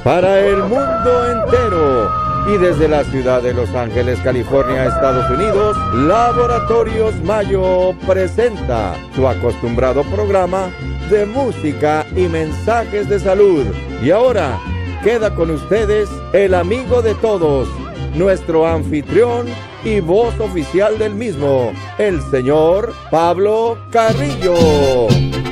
para el mundo entero. Y desde la ciudad de Los Ángeles, California, Estados Unidos, Laboratorios Mayo presenta su acostumbrado programa de música y mensajes de salud. Y ahora queda con ustedes el amigo de todos, nuestro anfitrión y voz oficial del mismo, el señor Pablo Carrillo.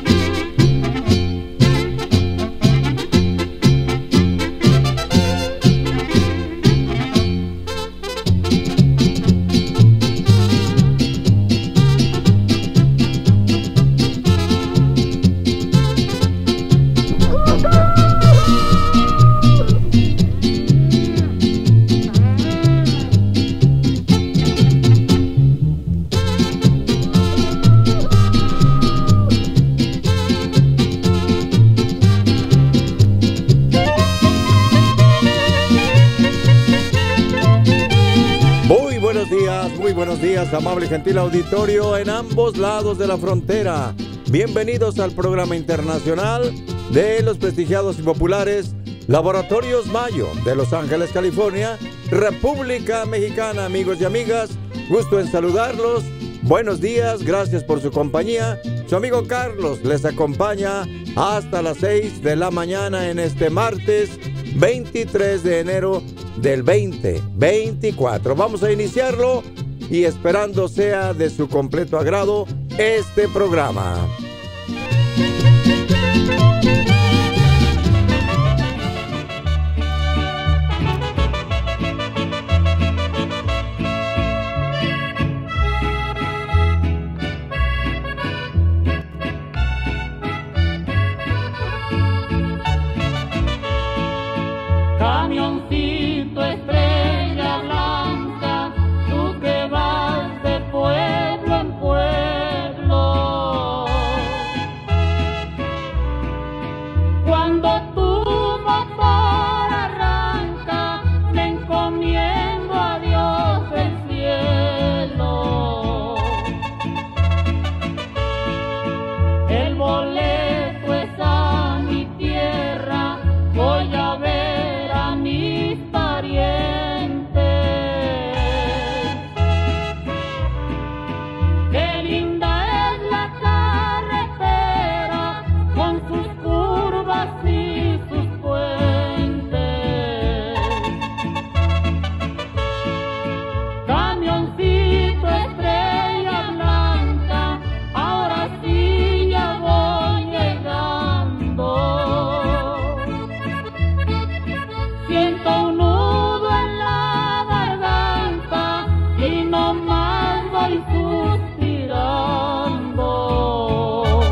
Buenos días, amable y gentil auditorio en ambos lados de la frontera. Bienvenidos al programa internacional de los prestigiados y populares Laboratorios Mayo de Los Ángeles, California, República Mexicana. Amigos y amigas, gusto en saludarlos. Buenos días, gracias por su compañía. Su amigo Carlos les acompaña hasta las 6 de la mañana en este martes 23 de enero del 2024. Vamos a iniciarlo y esperando sea de su completo agrado este programa. Camioncito estrella blanca, tú que vas de pueblo en pueblo. Cuando tu motor arranca, me encomiendo a Dios del cielo. El boleto es a mi tierra, voy a ver mis parientes. Qué linda es la carretera con sus curvas y sus puentes. Camioncito estrella blanca, ahora sí ya voy llegando. Siento un nudo en la garganta y no más voy suspirando.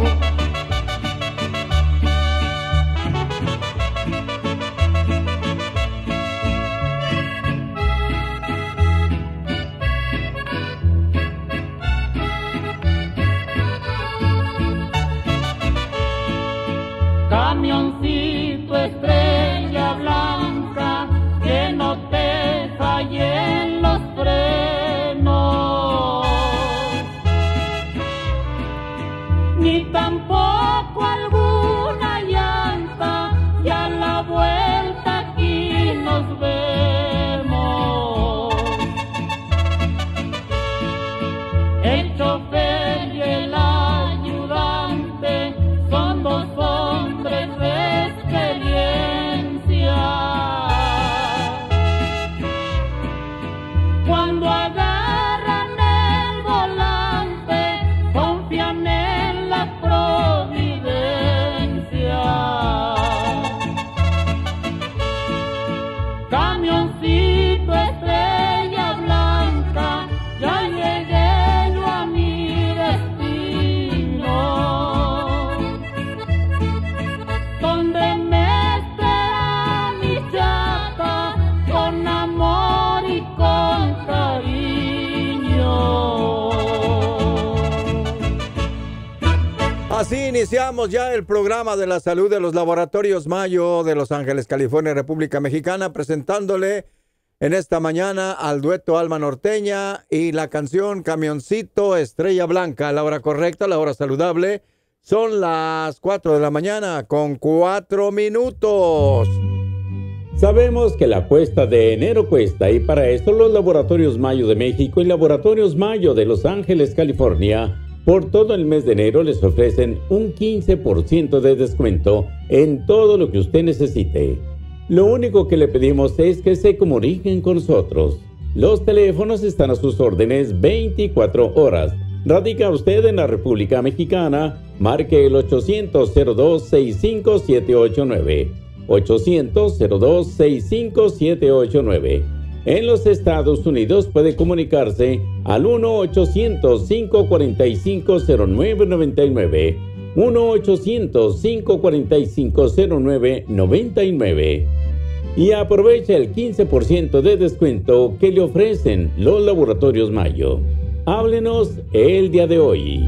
Camioncito estrella blanca, que no te fallen los frenos, ni tampoco alguna llanta, y a la vuelta aquí nos vemos. El chofer y el ayudante son dos hombres de experiencia. Cuando agarran el volante, confían en la providencia. Camioncito estrella blanca, ya llegué yo a mi destino, donde me espera mi chata con amor y con cariño. Así iniciamos ya el programa de la salud de los Laboratorios Mayo de Los Ángeles, California, República Mexicana, presentándole en esta mañana al dueto Alma Norteña y la canción Camioncito Estrella Blanca. La hora correcta, la hora saludable, son las 4 de la mañana con 4 minutos. Sabemos que la cuesta de enero cuesta y para esto los Laboratorios Mayo de México y Laboratorios Mayo de Los Ángeles, California, por todo el mes de enero les ofrecen un 15% de descuento en todo lo que usted necesite. Lo único que le pedimos es que se comuniquen con nosotros. Los teléfonos están a sus órdenes 24 horas. ¿Radica usted en la República Mexicana? Marque el 800-02-65789. 800-02-65789. En los Estados Unidos puede comunicarse al 1-800-545-0999. 1-800-545-0999. Y aprovecha el 15% de descuento que le ofrecen los Laboratorios Mayo. Háblenos el día de hoy.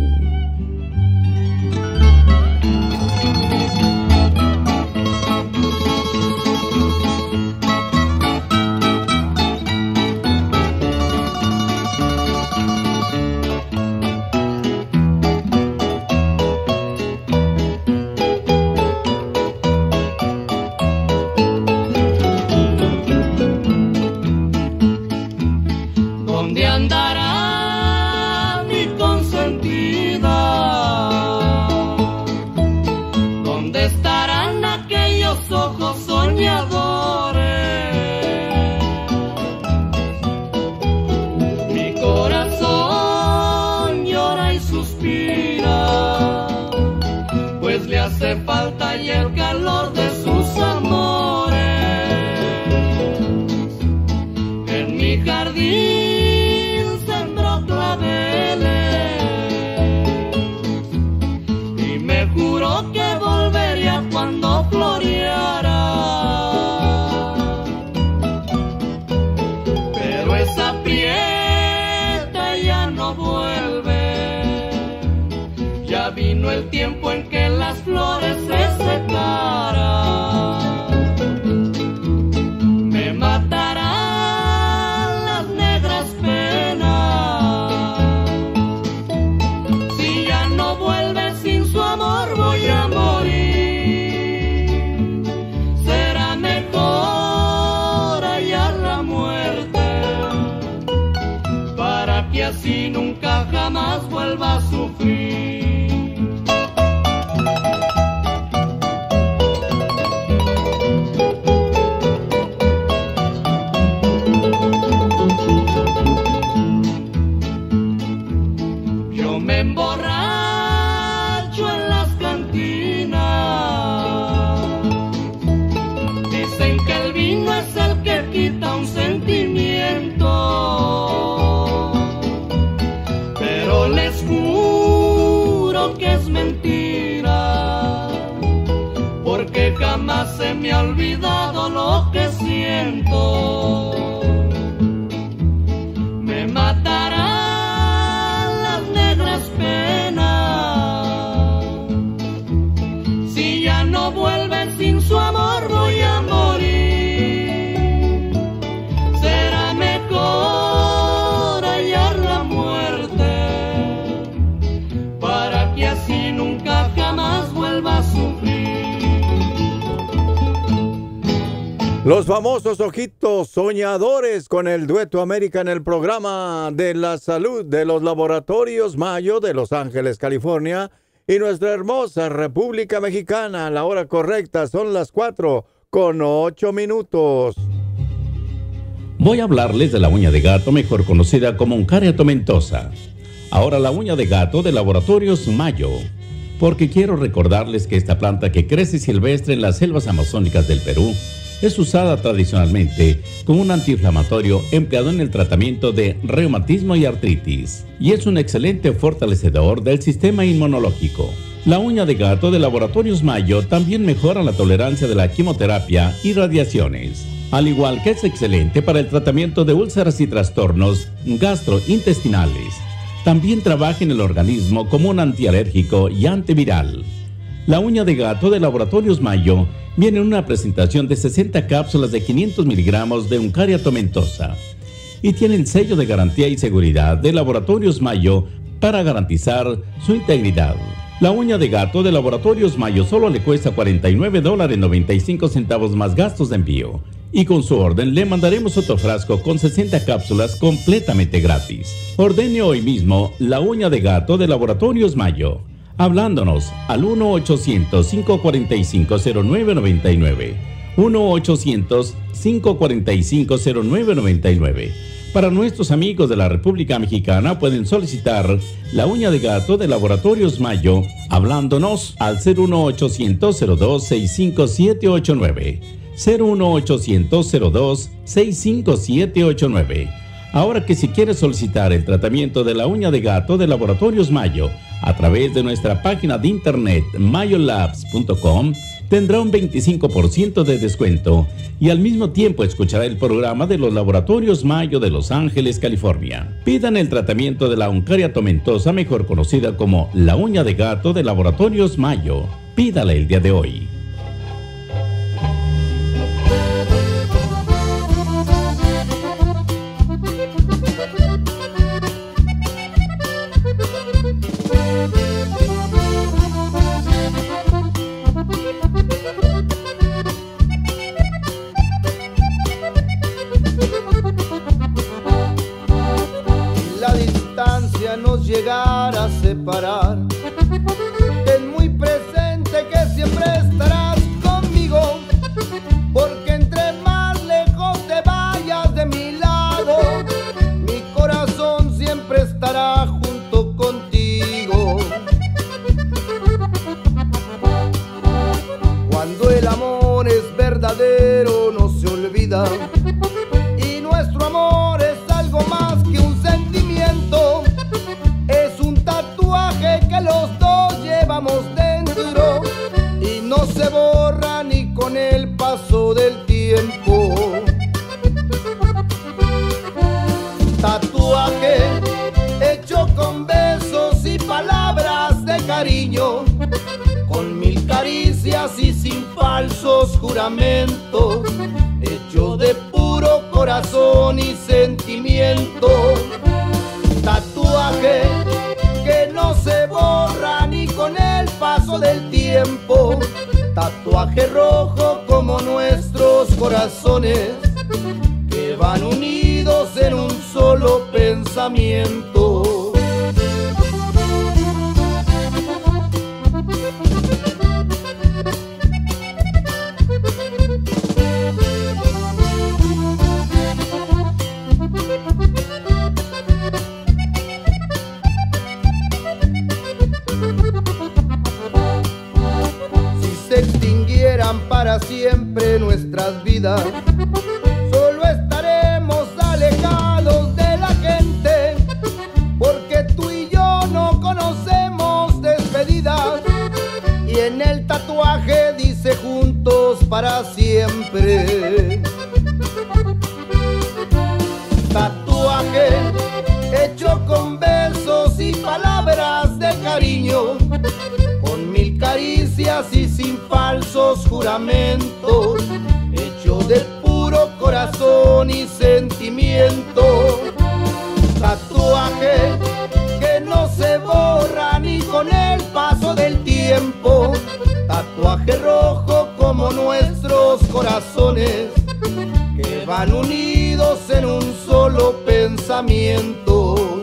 Falta y el calor de sus amores. En mi jardín sembró claveles y me juró que volvería cuando floreara. Pero esa prieta ya no vuelve. Ya vino el tiempo en que las flores se secarán. Me matarán las negras penas. Si ya no vuelve, sin su amor voy a morir. Será mejor hallar la muerte, para que así nunca jamás vuelva a sufrir. Jamás se me ha olvidado lo que siento. Me matarán las negras penas. Si ya no vuelve, sin su amor voy a morir. Será mejor hallar la muerte, para que así nunca jamás vuelva a sufrir. Los famosos ojitos soñadores con el dueto América en el programa de la salud de los Laboratorios Mayo de Los Ángeles, California, y nuestra hermosa República Mexicana. La hora correcta son las 4:08. Voy a hablarles de la uña de gato, mejor conocida como Uncaria tomentosa. Ahora la uña de gato de Laboratorios Mayo, porque quiero recordarles que esta planta que crece silvestre en las selvas amazónicas del Perú es usada tradicionalmente como un antiinflamatorio empleado en el tratamiento de reumatismo y artritis, y es un excelente fortalecedor del sistema inmunológico. La uña de gato de Laboratorios Mayo también mejora la tolerancia de la quimioterapia y radiaciones, al igual que es excelente para el tratamiento de úlceras y trastornos gastrointestinales. También trabaja en el organismo como un antialérgico y antiviral. La uña de gato de Laboratorios Mayo viene en una presentación de 60 cápsulas de 500 miligramos de Uncaria tomentosa y tiene el sello de garantía y seguridad de Laboratorios Mayo para garantizar su integridad. La uña de gato de Laboratorios Mayo solo le cuesta $49.95 más gastos de envío. Y con su orden le mandaremos otro frasco con 60 cápsulas completamente gratis. Ordene hoy mismo la uña de gato de Laboratorios Mayo, hablándonos al 1-800-545-0999. 1-800-545-0999. Para nuestros amigos de la República Mexicana pueden solicitar la uña de gato de Laboratorios Mayo hablándonos al 01800-02-65789. 01800-02-65789. Ahora que si quieres solicitar el tratamiento de la uña de gato de Laboratorios Mayo a través de nuestra página de internet mayolabs.com, tendrá un 25% de descuento y al mismo tiempo escuchará el programa de los Laboratorios Mayo de Los Ángeles, California. Pidan el tratamiento de la uncaria tomentosa, mejor conocida como la uña de gato de Laboratorios Mayo. Pídala el día de hoy. Nos llegara a separar, ten muy presente que siempre estarás conmigo, porque entre más lejos te vayas de mi lado, mi corazón siempre estará junto contigo. Cuando el amor es verdadero no se olvida, y nuestro amor es algo más que un sentimiento. Es un tatuaje que los dos llevamos dentro y no se borra ni con el paso del tiempo. Tatuaje hecho con besos y palabras de cariño, con 1000 caricias y sin falsos juramentos, hecho de puro corazón y sentimiento. Tatuaje que no se borra ni con el paso del tiempo, tatuaje rojo como nuestros corazones, que van unidos en un solo pensamiento. Para siempre nuestras vidas, solo estaremos alejados de la gente, porque tú y yo no conocemos despedidas, y en el tatuaje dice juntos para siempre. Tatuaje hecho con besos y palabras de cariño, con 1000 caricias y sin falsos juramentos, hecho de puro corazón y sentimiento. Tatuaje que no se borra ni con el paso del tiempo, tatuaje rojo como nuestros corazones, que van unidos en un solo pensamiento.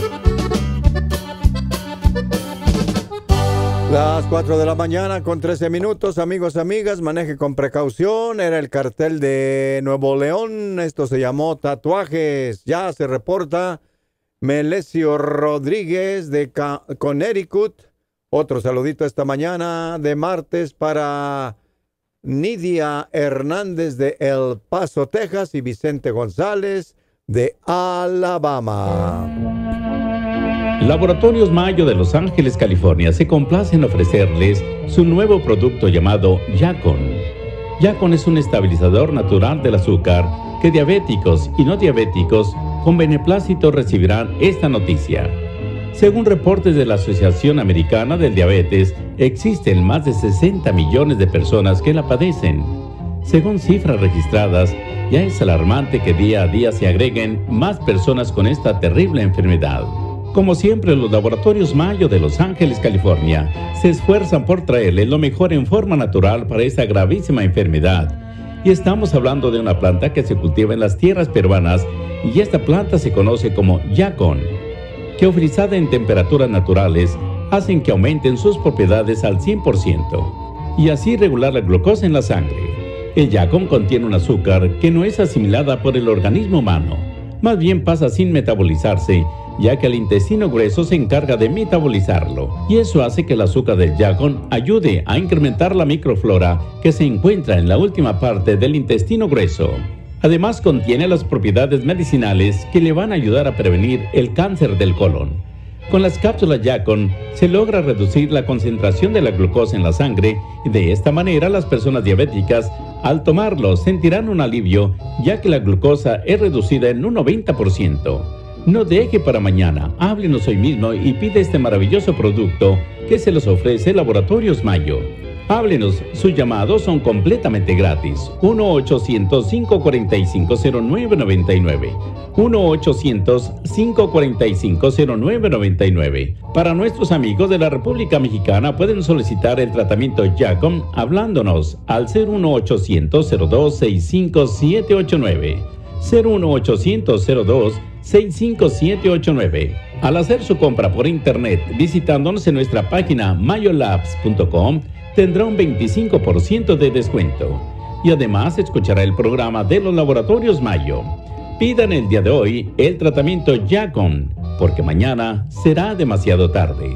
Las 4 de la mañana con 13 minutos, amigos, amigas, maneje con precaución. Era el cartel de Nuevo León, esto se llamó Tatuajes. Ya se reporta Melesio Rodríguez de Connecticut. Otro saludito esta mañana de martes para Nidia Hernández de El Paso, Texas, y Vicente González de Alabama. Laboratorios Mayo de Los Ángeles, California, se complace en ofrecerles su nuevo producto llamado Yacon. Yacon es un estabilizador natural del azúcar que diabéticos y no diabéticos con beneplácito recibirán esta noticia. Según reportes de la Asociación Americana del Diabetes, existen más de 60 millones de personas que la padecen. Según cifras registradas, ya es alarmante que día a día se agreguen más personas con esta terrible enfermedad. Como siempre, los Laboratorios Mayo de Los Ángeles, California, se esfuerzan por traerle lo mejor en forma natural para esta gravísima enfermedad. Y estamos hablando de una planta que se cultiva en las tierras peruanas y esta planta se conoce como yacón, que ofrecida en temperaturas naturales hacen que aumenten sus propiedades al 100% y así regular la glucosa en la sangre. El yacón contiene un azúcar que no es asimilada por el organismo humano, más bien pasa sin metabolizarse, ya que el intestino grueso se encarga de metabolizarlo, y eso hace que el azúcar del yacón ayude a incrementar la microflora que se encuentra en la última parte del intestino grueso. Además, contiene las propiedades medicinales que le van a ayudar a prevenir el cáncer del colon. Con las cápsulas Yacon se logra reducir la concentración de la glucosa en la sangre y de esta manera las personas diabéticas al tomarlo sentirán un alivio, ya que la glucosa es reducida en un 90%. No deje para mañana, háblenos hoy mismo y pide este maravilloso producto que se los ofrece Laboratorios Mayo. Háblenos, sus llamados son completamente gratis. 1-800-545-0999. 1-800-545-0999. Para nuestros amigos de la República Mexicana pueden solicitar el tratamiento Yacon hablándonos al 01800-02-65789. 01800-02-65789. Al hacer su compra por internet visitándonos en nuestra página mayolabs.com, tendrá un 25% de descuento. Y además escuchará el programa de los Laboratorios Mayo. Pidan el día de hoy el tratamiento Yacon, porque mañana será demasiado tarde.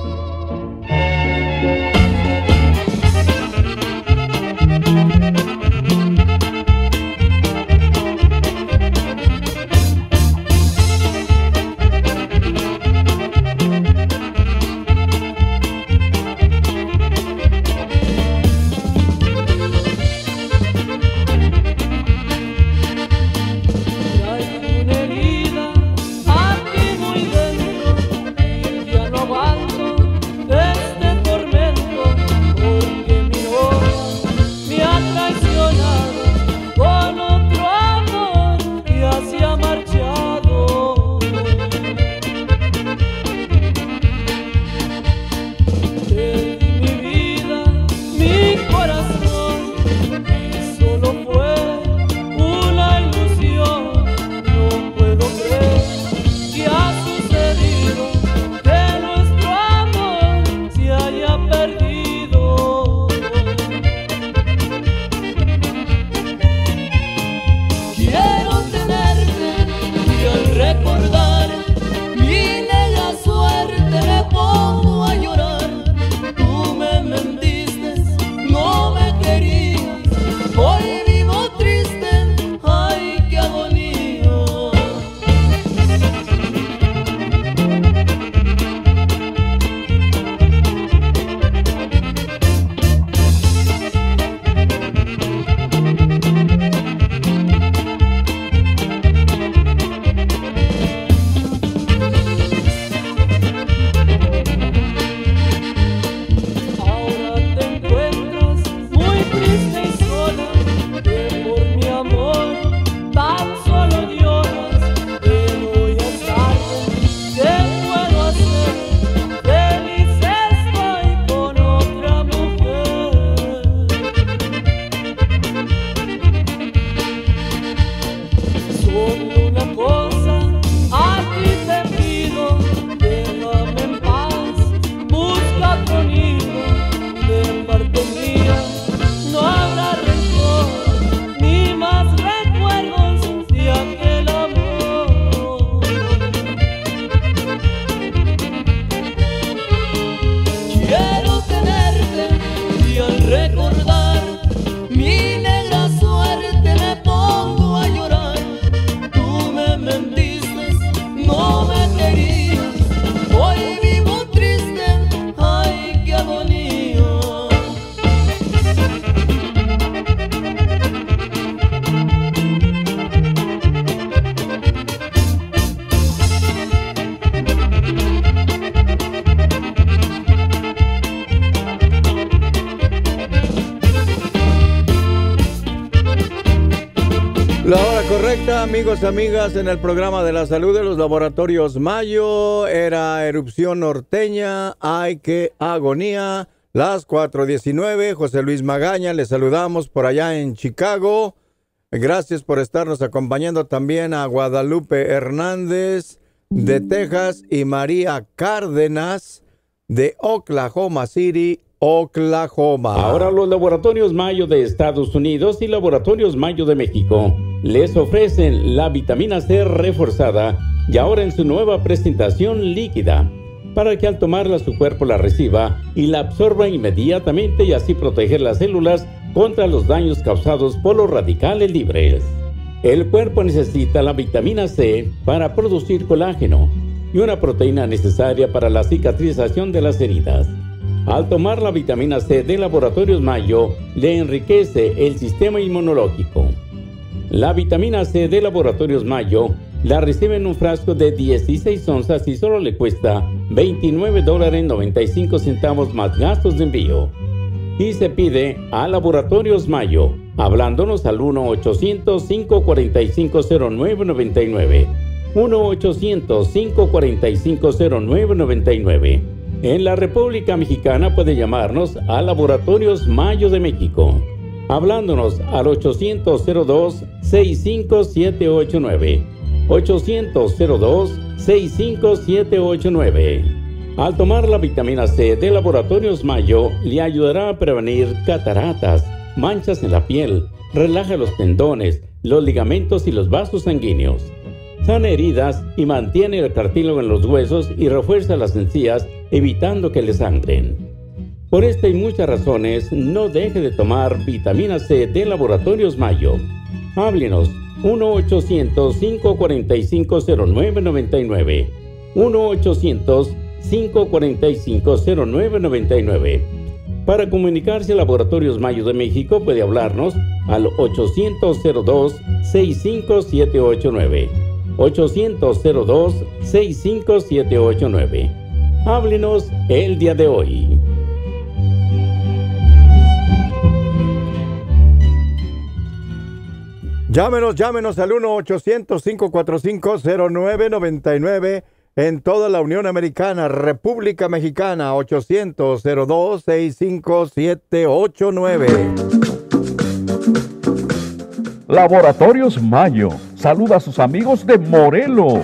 La hora correcta, amigos y amigas, en el programa de la salud de los Laboratorios Mayo era erupción norteña, ay qué agonía, las 4:19. José Luis Magaña, les saludamos por allá en Chicago. Gracias por estarnos acompañando también a Guadalupe Hernández de Texas y María Cárdenas de Oklahoma City, Oklahoma. Ahora los Laboratorios Mayo de Estados Unidos y Laboratorios Mayo de México les ofrecen la vitamina C reforzada y ahora en su nueva presentación líquida, para que al tomarla su cuerpo la reciba y la absorba inmediatamente y así proteger las células contra los daños causados por los radicales libres. El cuerpo necesita la vitamina C para producir colágeno y una proteína necesaria para la cicatrización de las heridas. Al tomar la vitamina C de Laboratorios Mayo, le enriquece el sistema inmunológico. La vitamina C de Laboratorios Mayo la recibe en un frasco de 16 onzas y solo le cuesta $29.95 más gastos de envío. Y se pide a Laboratorios Mayo, hablándonos al 1-800-545-0999. 1-800-545-0999. En la República Mexicana puede llamarnos a Laboratorios Mayo de México, hablándonos al 800-02-65789. 800-02-65789. Al tomar la vitamina C de Laboratorios Mayo, le ayudará a prevenir cataratas, manchas en la piel, relaja los tendones, los ligamentos y los vasos sanguíneos. Sana heridas y mantiene el cartílago en los huesos y refuerza las encías, evitando que le sangren. Por esta y muchas razones, no deje de tomar vitamina C de Laboratorios Mayo. Háblenos 1-800-545-0999. 1-800-545-0999. Para comunicarse a Laboratorios Mayo de México puede hablarnos al 800-02-65789. 800-02-65789. Háblenos el día de hoy. Llámenos al 1-800-545-0999 en toda la Unión Americana, República Mexicana, 800-02-65789. Laboratorios Mayo saluda a sus amigos de Morelos.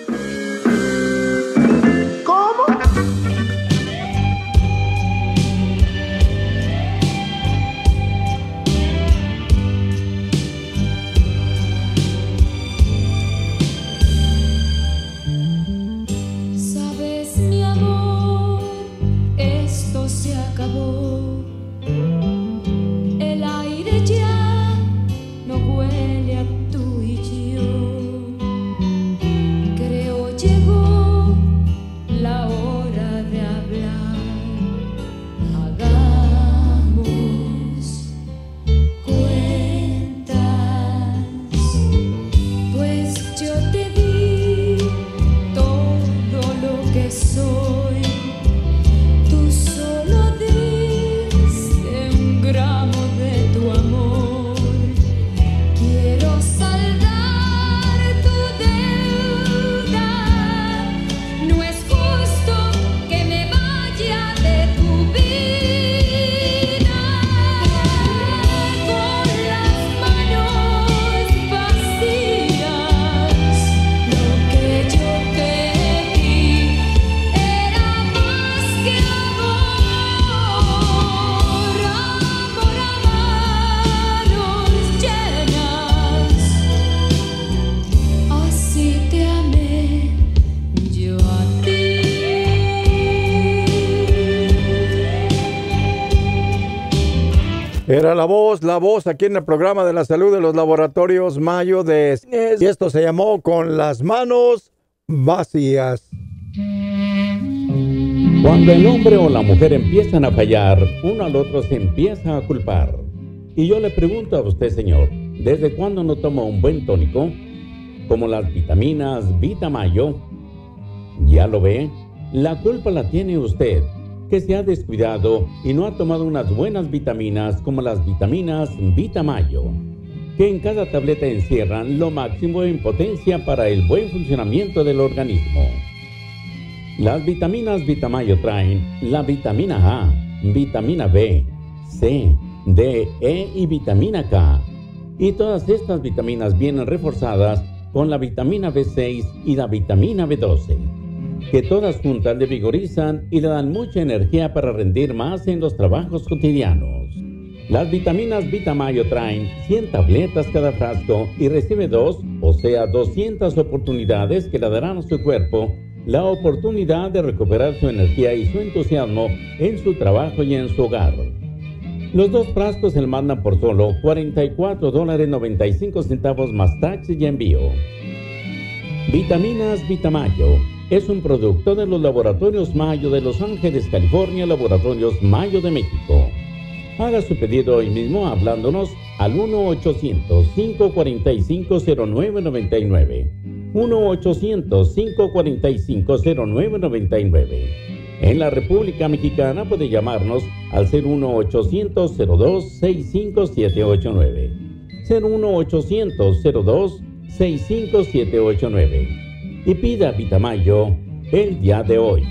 Era la voz aquí en el programa de la salud de los Laboratorios Mayo de y esto se llamó Con las manos vacías. Cuando el hombre o la mujer empiezan a fallar, uno al otro se empieza a culpar. Y yo le pregunto a usted, señor, ¿desde cuándo no toma un buen tónico? Como las vitaminas Vitamayo. ¿Ya lo ve? La culpa la tiene usted, que se ha descuidado y no ha tomado unas buenas vitaminas como las vitaminas Vitamayo, que en cada tableta encierran lo máximo en potencia para el buen funcionamiento del organismo. Las vitaminas Vitamayo traen la vitamina A, vitamina B, C, D, E y vitamina K. Y todas estas vitaminas vienen reforzadas con la vitamina B6 y la vitamina B12, que todas juntas le vigorizan y le dan mucha energía para rendir más en los trabajos cotidianos. Las vitaminas Vitamayo traen 100 tabletas cada frasco y recibe 2, o sea 200 oportunidades que le darán a su cuerpo la oportunidad de recuperar su energía y su entusiasmo en su trabajo y en su hogar. Los 2 frascos se le mandan por solo $44.95 más taxi y envío. Vitaminas Vitamayo es un producto de los Laboratorios Mayo de Los Ángeles, California, Laboratorios Mayo de México. Haga su pedido hoy mismo hablándonos al 1-800-545-0999. 1-800-545-0999. En la República Mexicana puede llamarnos al 01800-02-65789. 01800-02-65789. Y pida Vitamayo el día de hoy.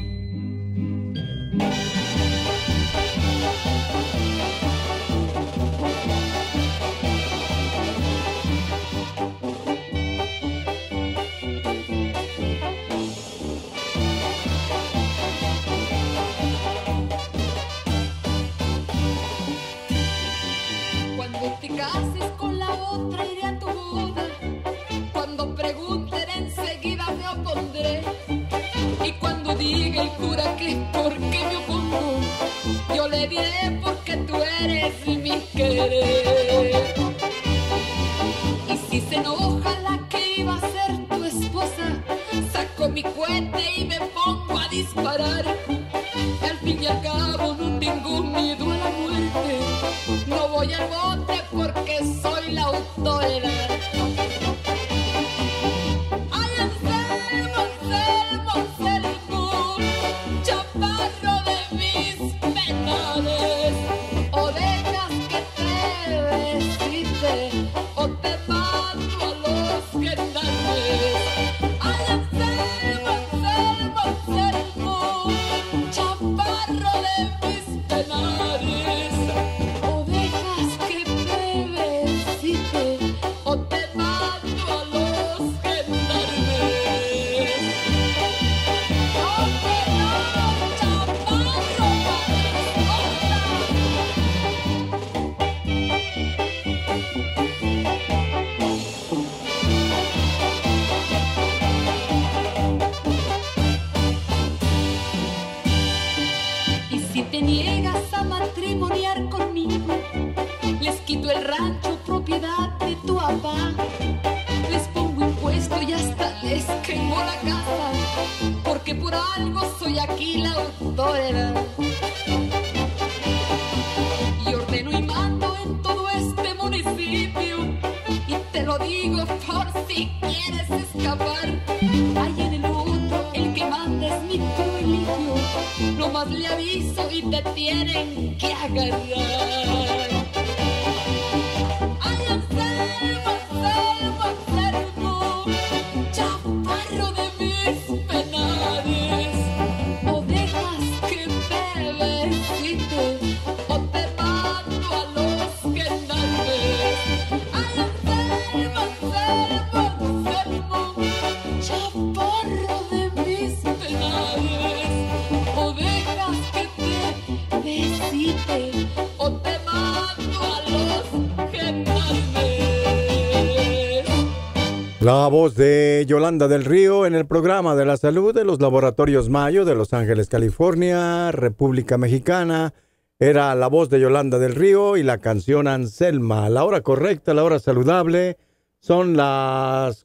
La voz de Yolanda del Río en el programa de la salud de los Laboratorios Mayo de Los Ángeles, California, República Mexicana. Era la voz de Yolanda del Río y la canción Anselma. La hora correcta, la hora saludable, son las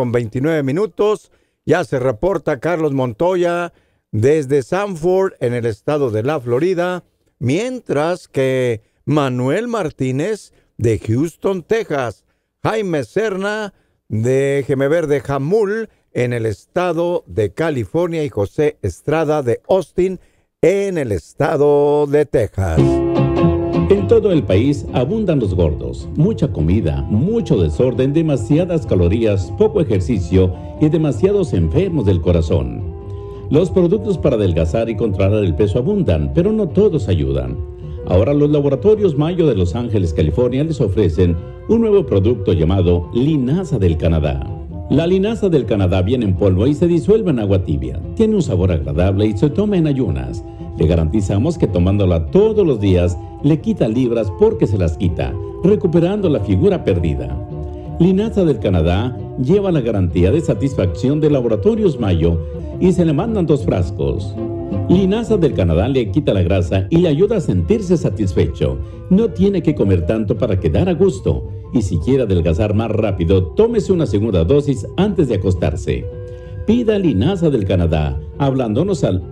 4:29. Ya se reporta Carlos Montoya desde Sanford, en el estado de la Florida, mientras que Manuel Martínez de Houston, Texas, Jaime Serna déjeme ver de Jamul en el estado de California y José Estrada de Austin en el estado de Texas. En todo el país abundan los gordos, mucha comida, mucho desorden, demasiadas calorías, poco ejercicio y demasiados enfermos del corazón. Los productos para adelgazar y controlar el peso abundan, pero no todos ayudan. Ahora los laboratorios Mayo de Los Ángeles, California, les ofrecen un nuevo producto llamado Linaza del Canadá. La linaza del Canadá viene en polvo y se disuelve en agua tibia. Tiene un sabor agradable y se toma en ayunas. Le garantizamos que tomándola todos los días le quita libras porque se las quita, recuperando la figura perdida. Linaza del Canadá lleva la garantía de satisfacción de Laboratorios Mayo y se le mandan 2 frascos. Linaza del Canadá le quita la grasa y le ayuda a sentirse satisfecho. No tiene que comer tanto para quedar a gusto. Y si quiere adelgazar más rápido, tómese una segunda dosis antes de acostarse. Pida Linaza del Canadá hablándonos al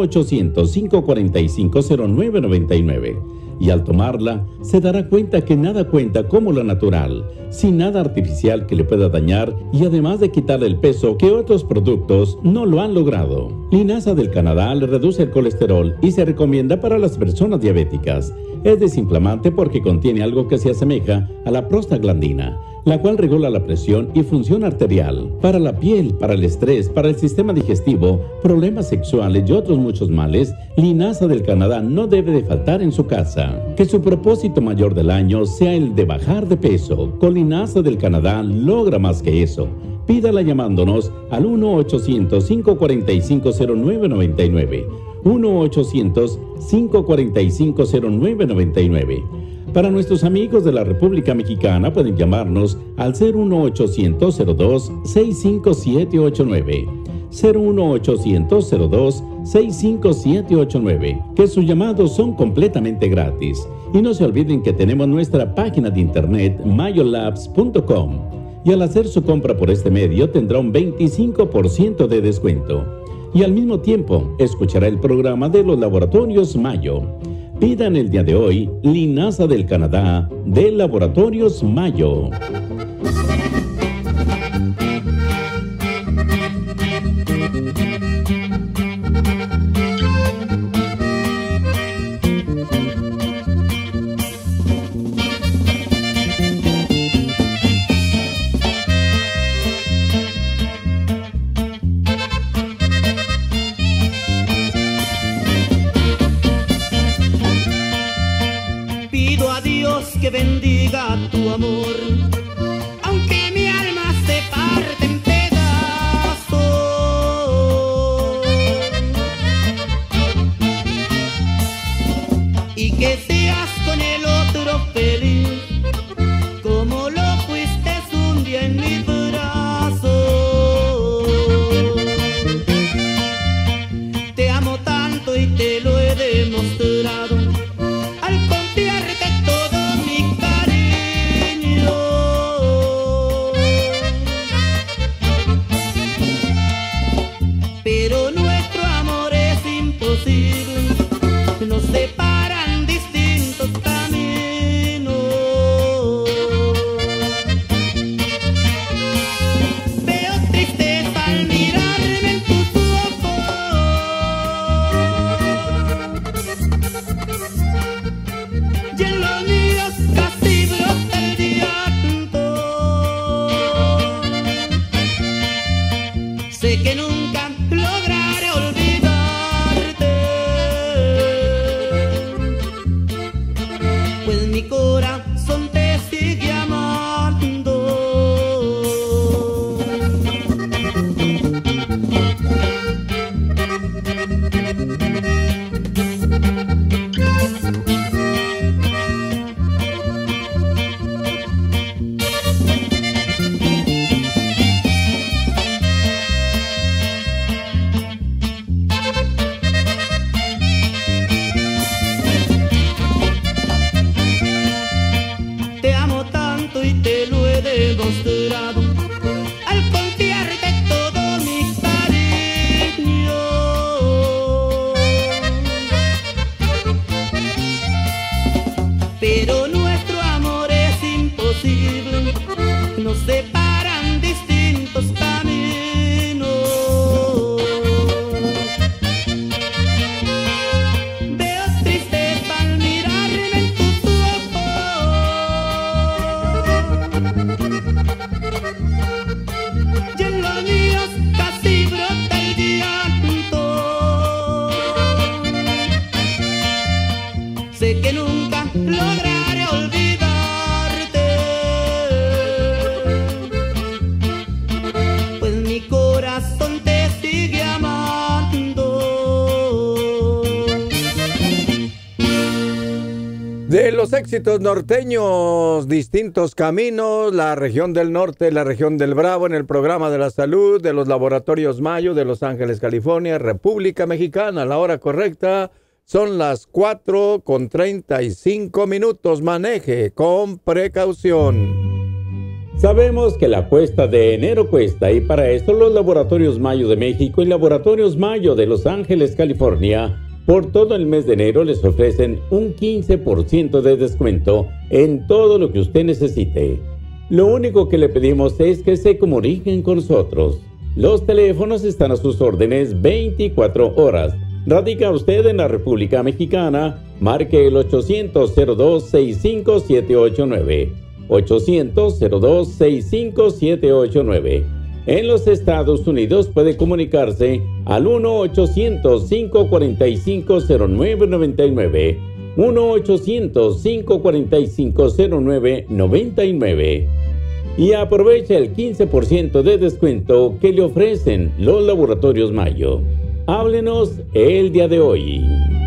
1-800-545-0999. Y al tomarla, se dará cuenta que nada cuenta como lo natural, sin nada artificial que le pueda dañar y además de quitarle el peso que otros productos no lo han logrado. Linaza del Canadá le reduce el colesterol y se recomienda para las personas diabéticas. Es desinflamante porque contiene algo que se asemeja a la prostaglandina, la cual regula la presión y función arterial. Para la piel, para el estrés, para el sistema digestivo, problemas sexuales y otros muchos males, Linaza del Canadá no debe de faltar en su casa. Que su propósito mayor del año sea el de bajar de peso. Con Linaza del Canadá logra más que eso. Pídala llamándonos al 1-800-545-0999. 1-800-545-0999. Para nuestros amigos de la República Mexicana pueden llamarnos al 01800-02-65789. 01800-02-65789. Que sus llamados son completamente gratis. Y no se olviden que tenemos nuestra página de internet mayolabs.com. Y al hacer su compra por este medio tendrá un 25% de descuento. Y al mismo tiempo escuchará el programa de los Laboratorios Mayo. Pidan el día de hoy Linaza del Canadá de Laboratorios Mayo. Que bendiga tu amor, aunque mi alma se parte en pedazos, y que seas con el otro feliz, como lo fuiste un día en mis brazos. Te amo tanto y te lo he demostrado al confiarte todo mi cariño. Pero nuestro amor es imposible, nos separan distintos caminos. Veo tristeza al mirarme en tus ojos, y en los míos casi brota el llanto. Sé que nunca lograré olvidarte, pues mi corazón te sigue amando. Te amo tanto y te lo he demostrado al confiarte todo mi cariño. Pero nuestro amor es imposible, nos separan distintos caminos. Veo tristeza al mirarme en tus ojos, y en los míos casi brota el llanto. los éxitos norteños, distintos caminos, la región del norte, la región del Bravo en el programa de la salud de los laboratorios Mayo de Los Ángeles, California, República Mexicana. La hora correcta son las 4:35. Maneje con precaución. Sabemos que la cuesta de enero cuesta y para esto los laboratorios Mayo de México y laboratorios Mayo de Los Ángeles, California, por todo el mes de enero les ofrecen un 15% de descuento en todo lo que usted necesite. Lo único que le pedimos es que se comuniquen con nosotros. Los teléfonos están a sus órdenes 24 horas. Radica usted en la República Mexicana, marque el 800-02-65789. 800-02-65789. En los Estados Unidos puede comunicarse al 1-800-545-0999. 1-800-545-0999. Y aprovecha el 15% de descuento que le ofrecen los laboratorios Mayo. Háblenos el día de hoy.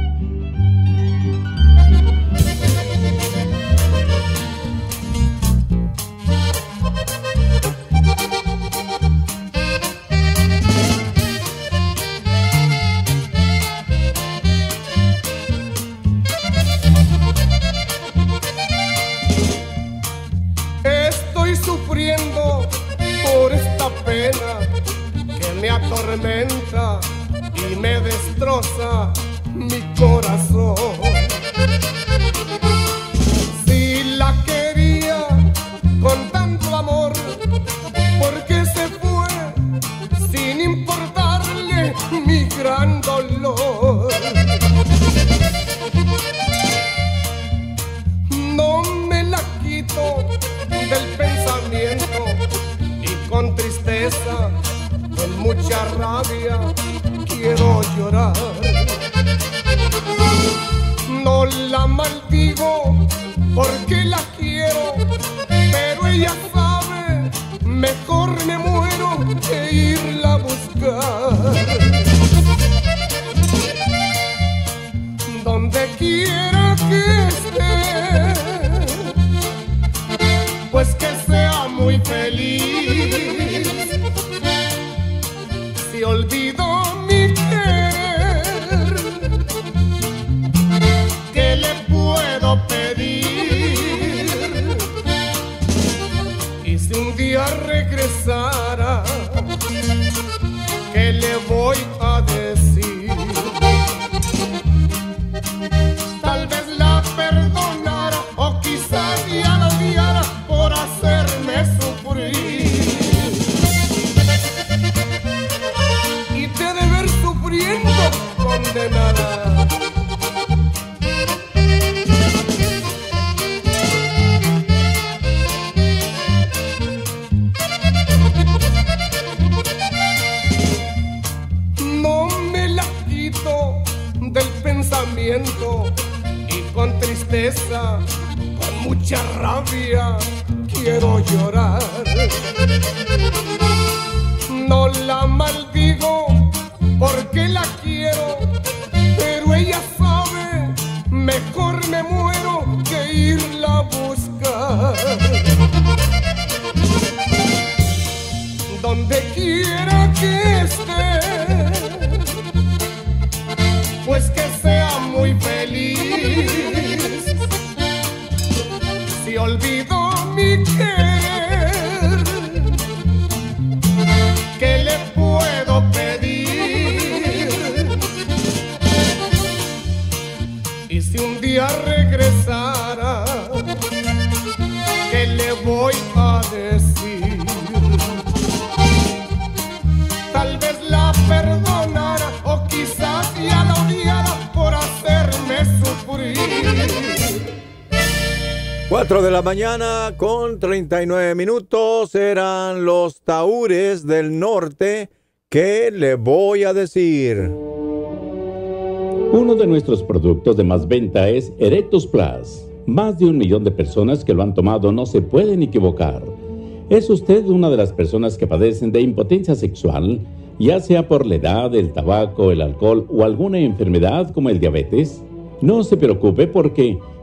Atormenta y me destroza mi corazón. Si la quería con tanto amor, ¿por qué se fue sin importarle mi gran dolor? No me la quito del pensamiento y con tristeza, con mucha rabia quiero llorar. No la maldigo porque la quiero, pero ella sabe, mejor me muero que irla a buscar. Donde quiera que esté, pues que sea muy feliz. Si olvido mi querer, ¿qué le puedo pedir? Y si un día regresara, ¿qué le voy a decir? Tal vez la perdonara o quizás ya la odiara por hacerme sufrir. Condenada. No me la quito del pensamiento y con tristeza, con mucha rabia quiero llorar. No la maldigo porque la quiero, pero ella sabe, mejor me muero que irla a buscar. Donde quiera que esté, pues que sea muy feliz. Si olvido mi querer, ¿qué le puedo pedir? Y si un día regresara, ¿qué le voy a decir? Tal vez la perdonara o quizás ya la odiara por hacerme sufrir. 4 de la mañana con 39 minutos. Eran los Tahúres del Norte. ¿Qué le voy a decir? Uno de nuestros productos de más venta es Erectus Plus. Más de 1 millón de personas que lo han tomado no se pueden equivocar. ¿Es usted una de las personas que padecen de impotencia sexual, ya sea por la edad, el tabaco, el alcohol o alguna enfermedad como el diabetes? No se preocupe porque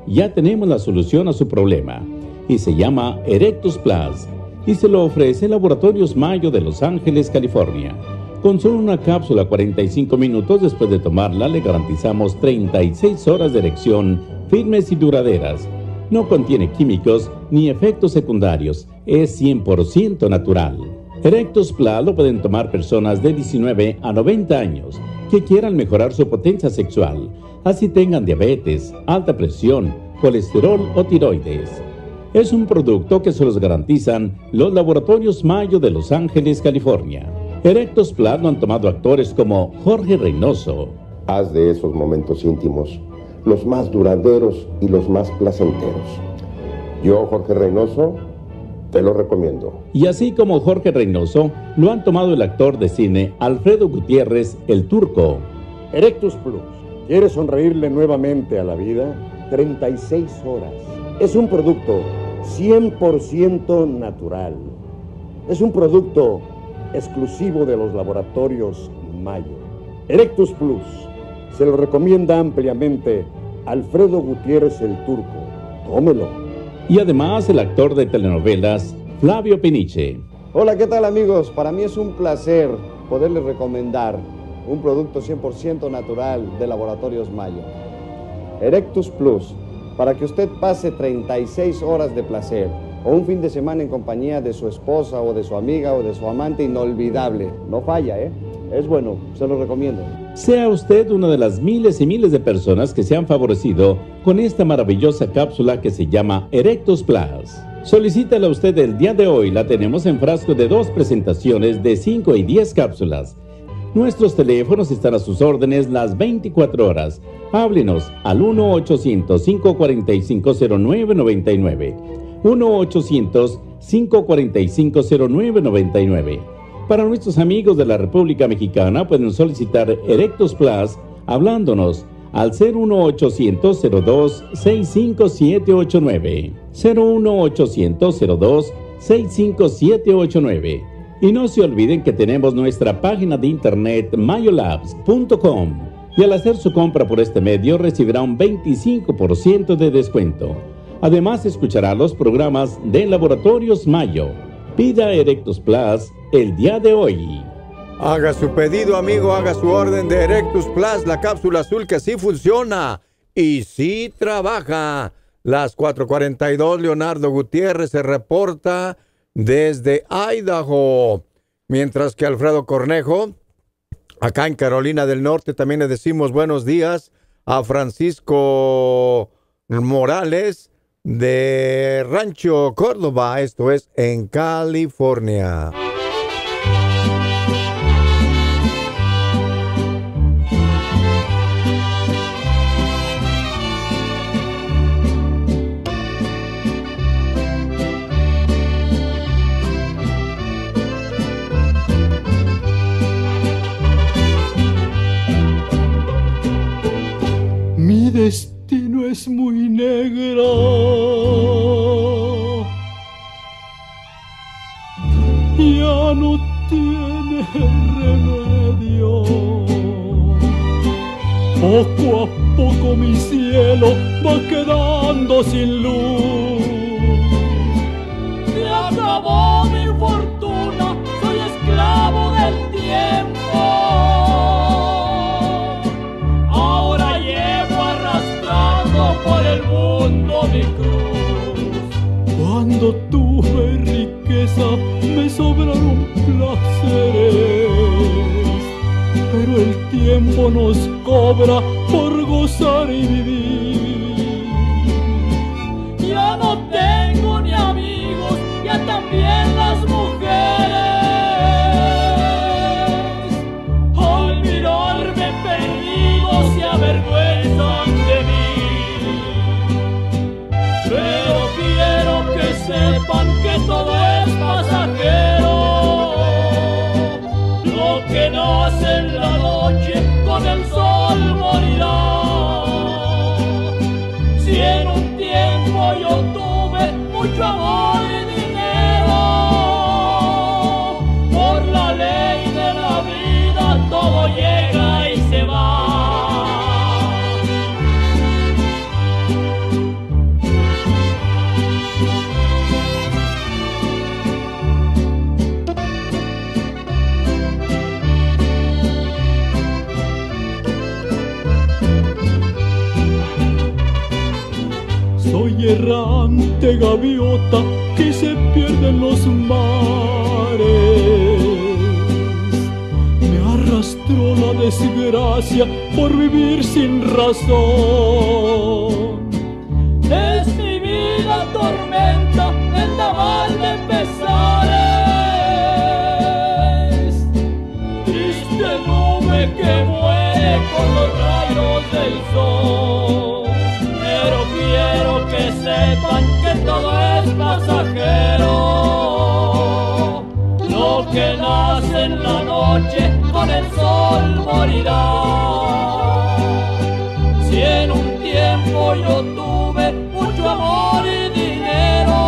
ya tenemos la solución a su problema y se llama Erectus Plus y se lo ofrece Laboratorios Mayo de Los Ángeles, California. Con solo una cápsula 45 minutos después de tomarla le garantizamos 36 horas de erección firmes y duraderas. No contiene químicos ni efectos secundarios, es 100% natural. Erectus Plus lo pueden tomar personas de 19 a 90 años que quieran mejorar su potencia sexual, así tengan diabetes, alta presión, colesterol o tiroides. Es un producto que se los garantizan los Laboratorios Mayo de Los Ángeles, California. Erectus Plus lo han tomado actores como Jorge Reynoso. Haz de esos momentos íntimos los más duraderos y los más placenteros. Yo, Jorge Reynoso, te lo recomiendo. Y así como Jorge Reynoso, lo han tomado el actor de cine Alfredo Gutiérrez, el Turco. Erectus Plus. ¿Quieres sonreírle nuevamente a la vida? 36 horas. Es un producto 100% natural. Es un producto exclusivo de los Laboratorios Mayo. Erectus Plus. Se lo recomienda ampliamente Alfredo Gutiérrez, el Turco. Tómelo. Y además el actor de telenovelas Flavio Peniche. Hola, ¿qué tal, amigos? Para mí es un placer poderles recomendar un producto 100% natural de Laboratorios Mayo. Erectus Plus, para que usted pase 36 horas de placer o un fin de semana en compañía de su esposa o de su amiga o de su amante inolvidable. No falla, ¿eh? Es bueno, se lo recomiendo. Sea usted una de las miles y miles de personas que se han favorecido con esta maravillosa cápsula que se llama Erectus Plus. Solicítala usted el día de hoy, la tenemos en frasco de 2 presentaciones de 5 y 10 cápsulas. Nuestros teléfonos están a sus órdenes las 24 horas. Háblenos al 1-800-545-0999. 1-800-545-0999. Para nuestros amigos de la República Mexicana pueden solicitar Erectus Plus hablándonos al 01800-02-65789. 01800-02-65789. Y no se olviden que tenemos nuestra página de internet mayolabs.com y al hacer su compra por este medio recibirá un 25% de descuento. Además escuchará los programas de Laboratorios Mayo. Pida Erectus Plus el día de hoy. Haga su pedido, amigo, haga su orden de Erectus Plus, la cápsula azul que sí funciona y sí trabaja. Las 4:42, Leonardo Gutiérrez se reporta desde Idaho. Mientras que Alfredo Cornejo, acá en Carolina del Norte, también le decimos buenos días a Francisco Morales de Rancho Córdoba, esto es en California. Mi destino es muy negro, ya no tiene remedio. Poco a poco mi cielo va quedando sin luz. Se acabó mi fortuna, soy esclavo del tiempo. Por el mundo mi cruz. Cuando tuve riqueza me sobraron placeres, pero el tiempo nos cobra por gozar y vivir. Ya no tengo ni amigos, ya también las mujeres. Al mirarme perdido se avergüenzan de mí. Pero quiero que sepan que todo es pasajero. Lo que nace en la noche con el sol morirá. Si en un tiempo yo tuve mucho amor y dinero, por la ley de la vida todo llega y se va. errante gaviota que se pierde en los mares. Me arrastró la desgracia por vivir sin razón. Es mi vida tormenta, vendaval de pesares, triste nube que muere con los rayos del sol. Pero quiero que sepan que todo es pasajero. Lo que nace en la noche con el sol morirá. Si en un tiempo yo tuve mucho amor y dinero,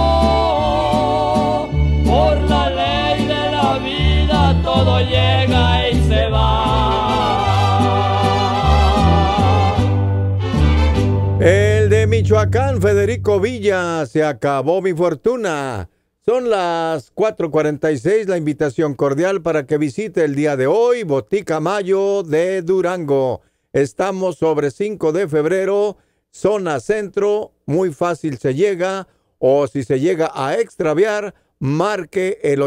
por la ley de la vida todo llega y se va. El de Michoacán, Federico Villa, se acabó mi fortuna. Son las 4:46, la invitación cordial para que visite el día de hoy Botica Mayo de Durango. Estamos sobre 5 de febrero, zona centro, muy fácil se llega, o si se llega a extraviar, marque el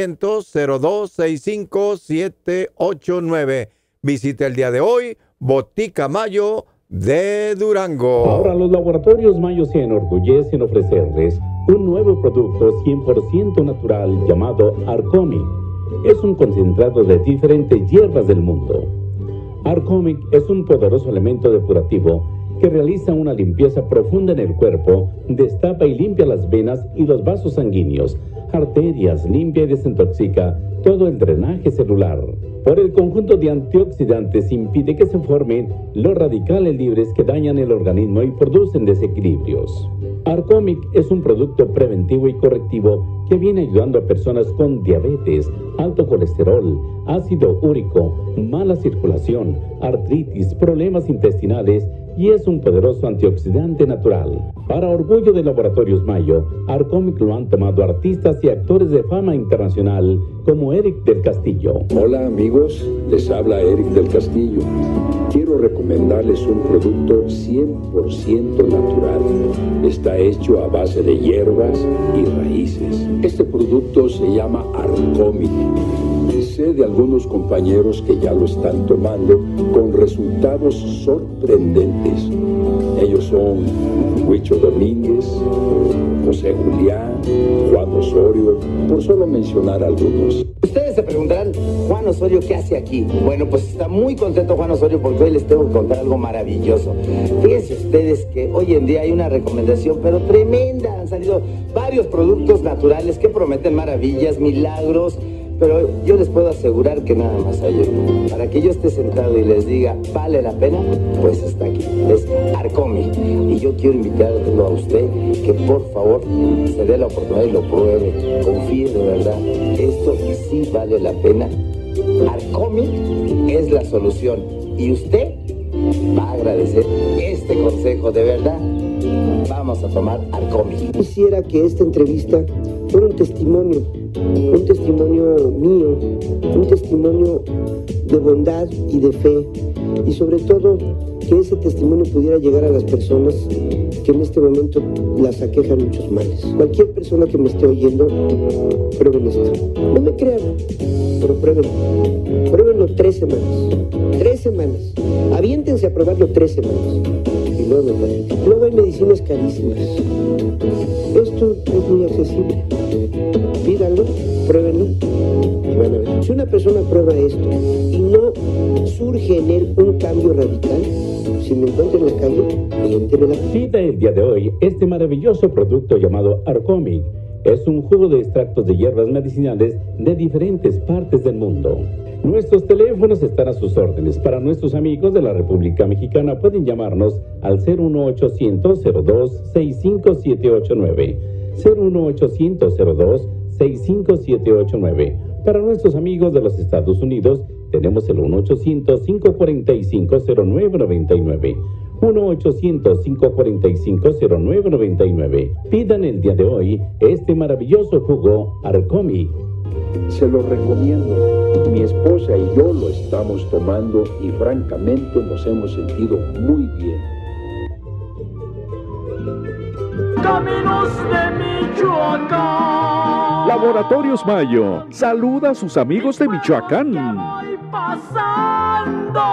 800-0265-789. Visite el día de hoy Botica Mayo de Durango. Ahora los laboratorios Mayo se enorgullecen en ofrecerles un nuevo producto 100% natural llamado Arcomic. Es un concentrado de diferentes hierbas del mundo. Arcomic es un poderoso elemento depurativo que realiza una limpieza profunda en el cuerpo, destapa y limpia las venas y los vasos sanguíneos, arterias, limpia y desintoxica todo el drenaje celular. Por el conjunto de antioxidantes impide que se formen los radicales libres que dañan el organismo y producen desequilibrios. Arcomic es un producto preventivo y correctivo que viene ayudando a personas con diabetes, alto colesterol, ácido úrico, mala circulación, artritis, problemas intestinales y es un poderoso antioxidante natural. Para orgullo de Laboratorios Mayo, Arcomic lo han tomado artistas y actores de fama internacional como Eric del Castillo. Hola amigos, les habla Eric del Castillo. Quiero recomendarles un producto 100% natural. Está hecho a base de hierbas y raíces. Este producto se llama Arcomic. Sé de algunos compañeros que ya lo están tomando con resultados sorprendentes. Ellos son Huicho Domínguez, José Julián, Juan Osorio, por solo mencionar algunos. Ustedes se preguntarán, Juan Osorio, ¿qué hace aquí? Bueno, pues está muy contento Juan Osorio porque hoy les tengo que contar algo maravilloso. Fíjense ustedes que hoy en día hay una recomendación, pero tremenda. Han salido varios productos naturales que prometen maravillas, milagros, pero yo les puedo asegurar que nada más hay uno. Para que yo esté sentado y les diga, ¿vale la pena? Pues está aquí, es Arcomic. Y yo quiero invitarlo a usted que por favor se dé la oportunidad y lo pruebe. Confíe de verdad, esto sí vale la pena. Arcomic es la solución y usted va a agradecer este consejo, de verdad. Vamos a tomar Arcomic. Quisiera que esta entrevista fuera un testimonio mío, un testimonio de bondad y de fe, y sobre todo que ese testimonio pudiera llegar a las personas que en este momento las aquejan muchos males. Cualquier persona que me esté oyendo, prueben esto. No me crean, pero pruébenlo 3 semanas. 3 semanas. Aviéntense a probarlo 3 semanas. Y luego hay medicinas carísimas. Esto es muy accesible. Pídanlo, pruébenlo y van a ver. Si una persona prueba esto y no surge en él un cambio radical, si me encuentro en la calle, miéntemela. Pida el día de hoy este maravilloso producto llamado Arcomic. Es un jugo de extractos de hierbas medicinales de diferentes partes del mundo. Nuestros teléfonos están a sus órdenes. Para nuestros amigos de la República Mexicana pueden llamarnos al 01800-02-65789. 01800-02-65789. Para nuestros amigos de los Estados Unidos tenemos el 1-800-545-0999. 1-800-545-0999. Pidan el día de hoy este maravilloso jugo Arcomic. Se lo recomiendo. Mi esposa y yo lo estamos tomando y francamente nos hemos sentido muy bien. caminos de Michoacán. Laboratorios Mayo saluda a sus amigos de Michoacán. Voy pasando.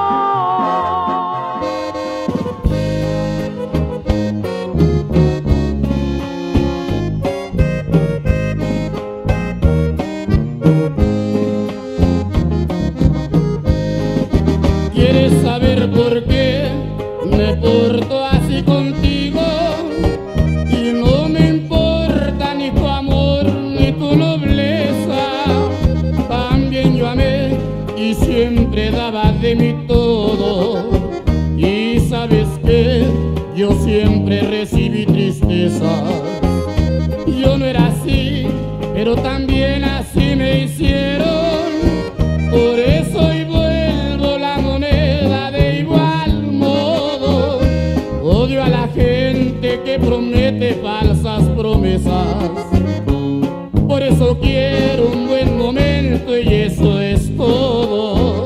¿Quieres saber por qué me porto así contigo? Y no me importa ni tu amor ni tu nobleza. También yo amé y siempre daba de mí todo. Y sabes que yo siempre recibí tristeza. Yo no era así, pero también así me hicieron. Por eso hoy vuelvo la moneda de igual modo. Odio a la gente que promete falsas promesas. Por eso quiero un buen momento y eso es todo.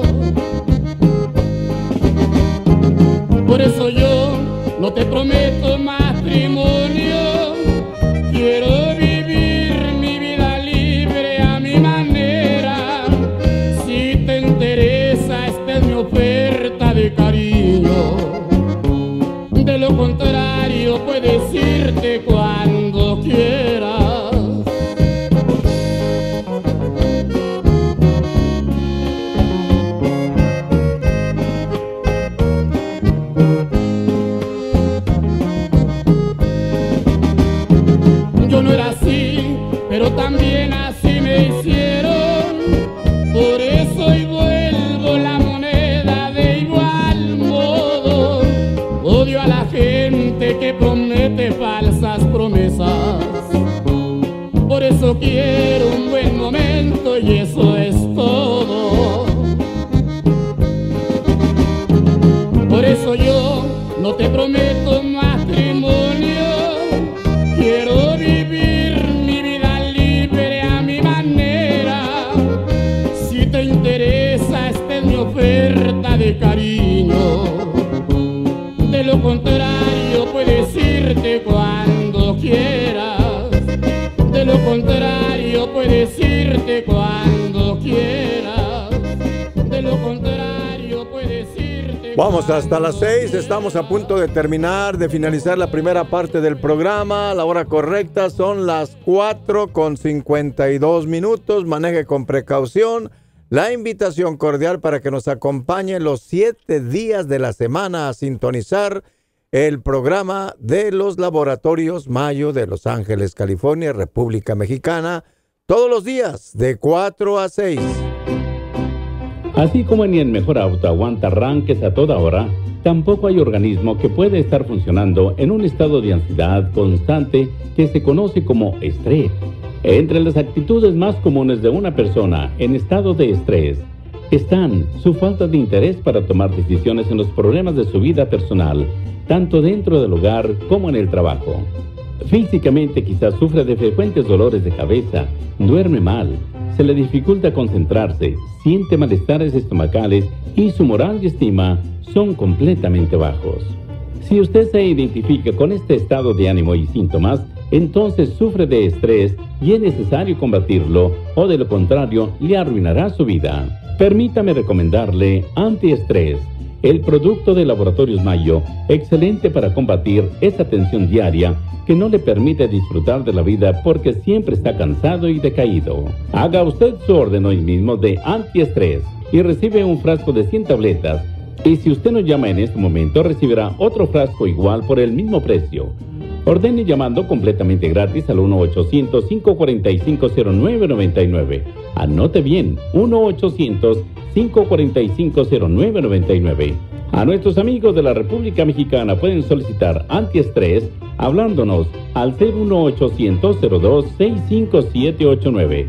Por eso yo no te prometo matrimonio. Quiero vivir mi vida libre a mi manera. Si te interesa, esta es mi oferta de cariño. De lo contrario, puedes irte cuando quieras. Yo no era así, pero también así me hicieron. Por eso hoy vuelvo la moneda de igual modo. Odio a la gente que promete falsas promesas. Por eso quiero un buen momento y eso es todo. Por eso yo no te prometo matrimonio. Quiero vivir mi vida libre a mi manera. Si te interesa, esta es mi oferta de cariño. De lo contrario, puedes irte cuando quieras. De lo contrario, puedes irte cuando quieras. De lo contrario, puedes irte. Vamos hasta las 6, estamos a punto de terminar, de finalizar la primera parte del programa. La hora correcta son las 4:52. Maneje con precaución. La invitación cordial para que nos acompañe los 7 días de la semana a sintonizar el programa de los Laboratorios Mayo de Los Ángeles, California, República Mexicana, todos los días de 4 a 6. Así como ni el mejor auto aguanta arranques a toda hora, tampoco hay organismo que pueda estar funcionando en un estado de ansiedad constante que se conoce como estrés. Entre las actitudes más comunes de una persona en estado de estrés están su falta de interés para tomar decisiones en los problemas de su vida personal, tanto dentro del hogar como en el trabajo. Físicamente quizás sufre de frecuentes dolores de cabeza, duerme mal, se le dificulta concentrarse, siente malestares estomacales y su moral y estima son completamente bajos. Si usted se identifica con este estado de ánimo y síntomas, entonces sufre de estrés y es necesario combatirlo, o de lo contrario, le arruinará su vida. Permítame recomendarle Antiestrés, el producto de Laboratorios Mayo, excelente para combatir esa tensión diaria que no le permite disfrutar de la vida porque siempre está cansado y decaído. Haga usted su orden hoy mismo de Antiestrés y recibe un frasco de 100 tabletas. Y si usted nos llama en este momento, recibirá otro frasco igual por el mismo precio. Ordene llamando completamente gratis al 1-800-545-0999. Anote bien, 1-800-545-0999. A nuestros amigos de la República Mexicana pueden solicitar Antiestrés hablándonos al 01800-02-65789.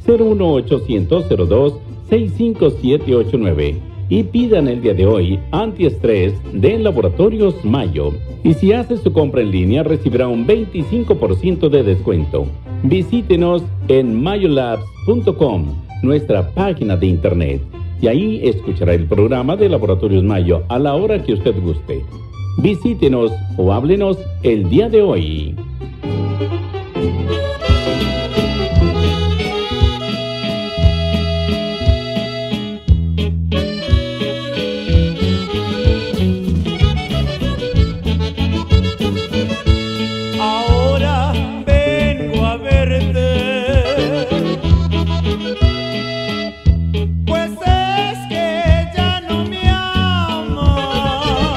01800-02-65789. Y pidan el día de hoy Antiestrés de Laboratorios Mayo. Y si hace su compra en línea, recibirá un 25% de descuento. Visítenos en mayolabs.com, nuestra página de internet. Y ahí escuchará el programa de Laboratorios Mayo a la hora que usted guste. Visítenos o háblenos el día de hoy. Ahora vengo a verte, pues es que ya no me amas.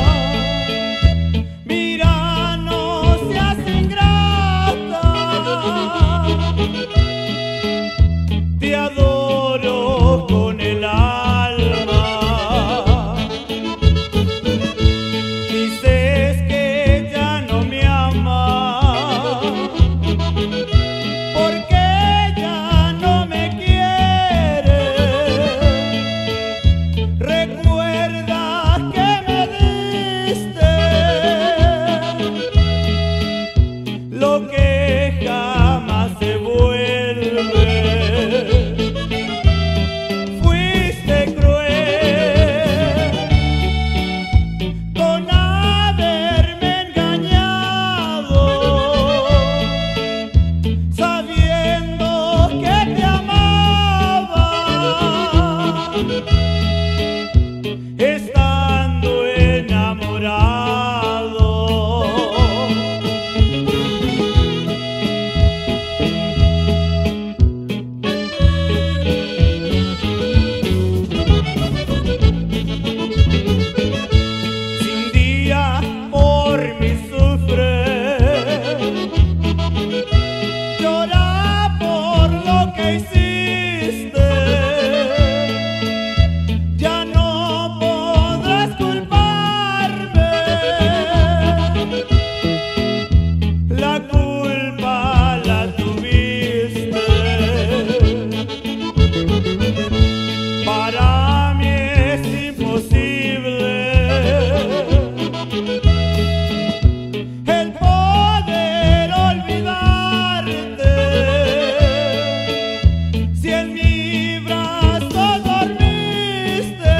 Mira, no seas ingrata, te adoro con el alma. Dices que ya no me amas, porque ya no me quieres. Recuerda que me diste lo que jamás se vuelve. Fuiste cruel con haberme engañado, sabiendo que te amaba, estando enamorado. Si un día por mí sufres, llora por lo que hiciste, ya no podrás culparme. La culpa la tuviste. Para mí es imposible el poder olvidarte. Si en mi brazo dormiste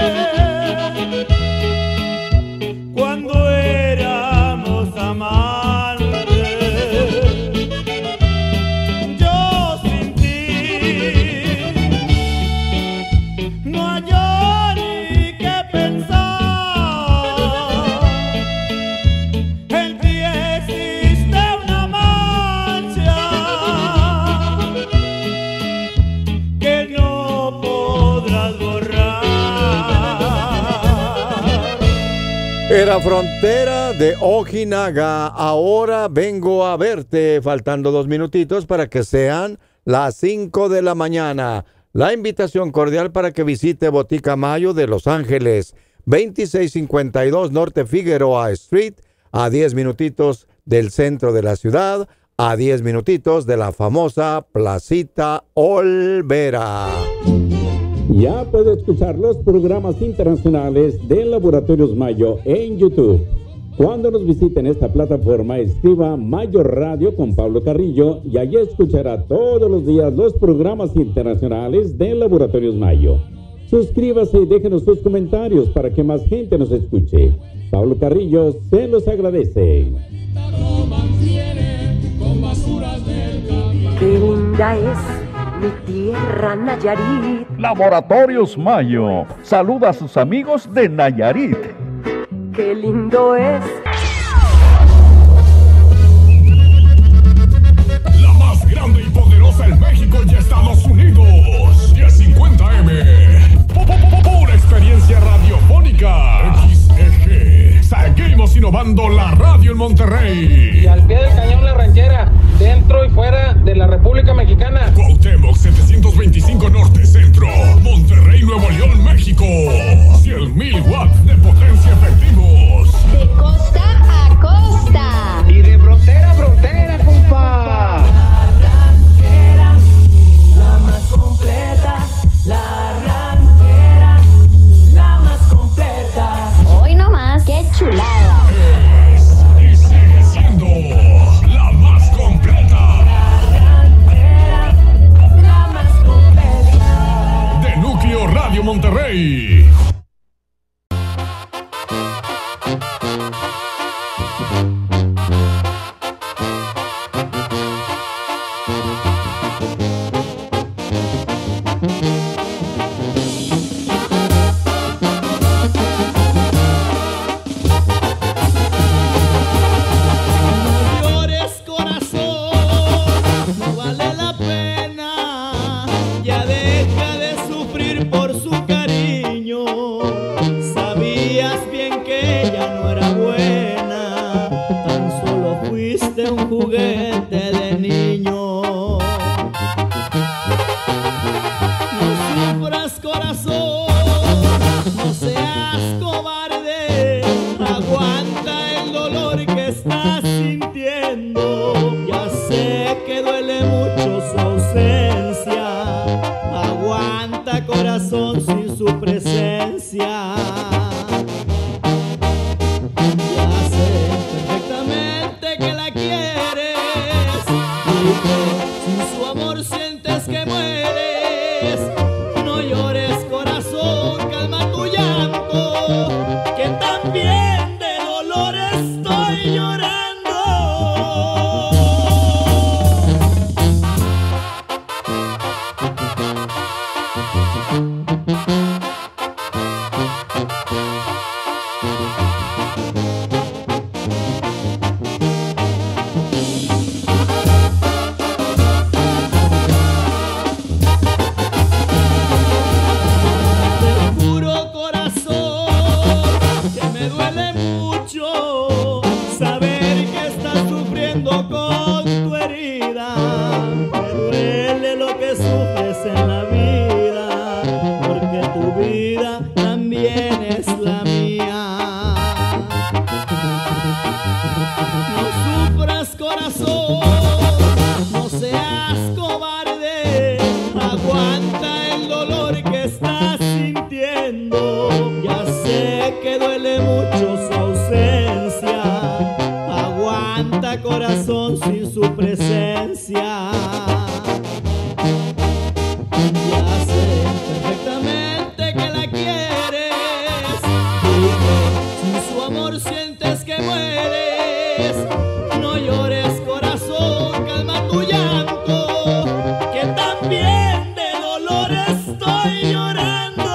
cuando éramos amantes, yo sin ti no hallo ni qué pensar. En ti existe una mancha que no podrás borrar. Era Frontera de Ojinaga. Ahora vengo a verte. Faltando 2 minutitos para que sean las 5 de la mañana. La invitación cordial para que visite Botica Mayo de Los Ángeles, 2652 Norte Figueroa Street, a 10 minutitos del centro de la ciudad, a 10 minutitos de la famosa Placita Olvera. Ya puede escuchar los programas internacionales de Laboratorios Mayo en YouTube. Cuando nos visiten esta plataforma, escriba Mayo Radio con Pablo Carrillo y allí escuchará todos los días los programas internacionales de Laboratorios Mayo. Suscríbase y déjenos sus comentarios para que más gente nos escuche. Pablo Carrillo se los agradece. Qué linda es mi tierra Nayarit. Laboratorios Mayo saluda a sus amigos de Nayarit. Qué lindo es. La más grande y poderosa en México y Estados Unidos. 1050M. Pura experiencia radiofónica. XEG. Seguimos innovando la radio en Monterrey. Y al pie del cañón La Ranchera, dentro y fuera de la República Mexicana. Cuauhtémoc 725 Norte Centro, Monterrey, Nuevo León, México. 100,000 watts de potencia efectivos. De costa a costa. Y de frontera a frontera, compa. La ranchera, la más completa. La ranchera, la más completa. Hoy nomás, qué chulada. Y sigue siendo la más completa. La ranchera, la más completa. De Núcleo Radio Monterrey. corazón sin su presencia. Ya sé perfectamente que la quieres y que sin su amor sientes que mueres. No llores, corazón, calma tu llanto, que también de dolor estoy llorando. Corazón sin su presencia. Ya sé perfectamente que la quieres y que sin su amor sientes que mueres. No llores, corazón, calma tu llanto, que también de dolor estoy llorando.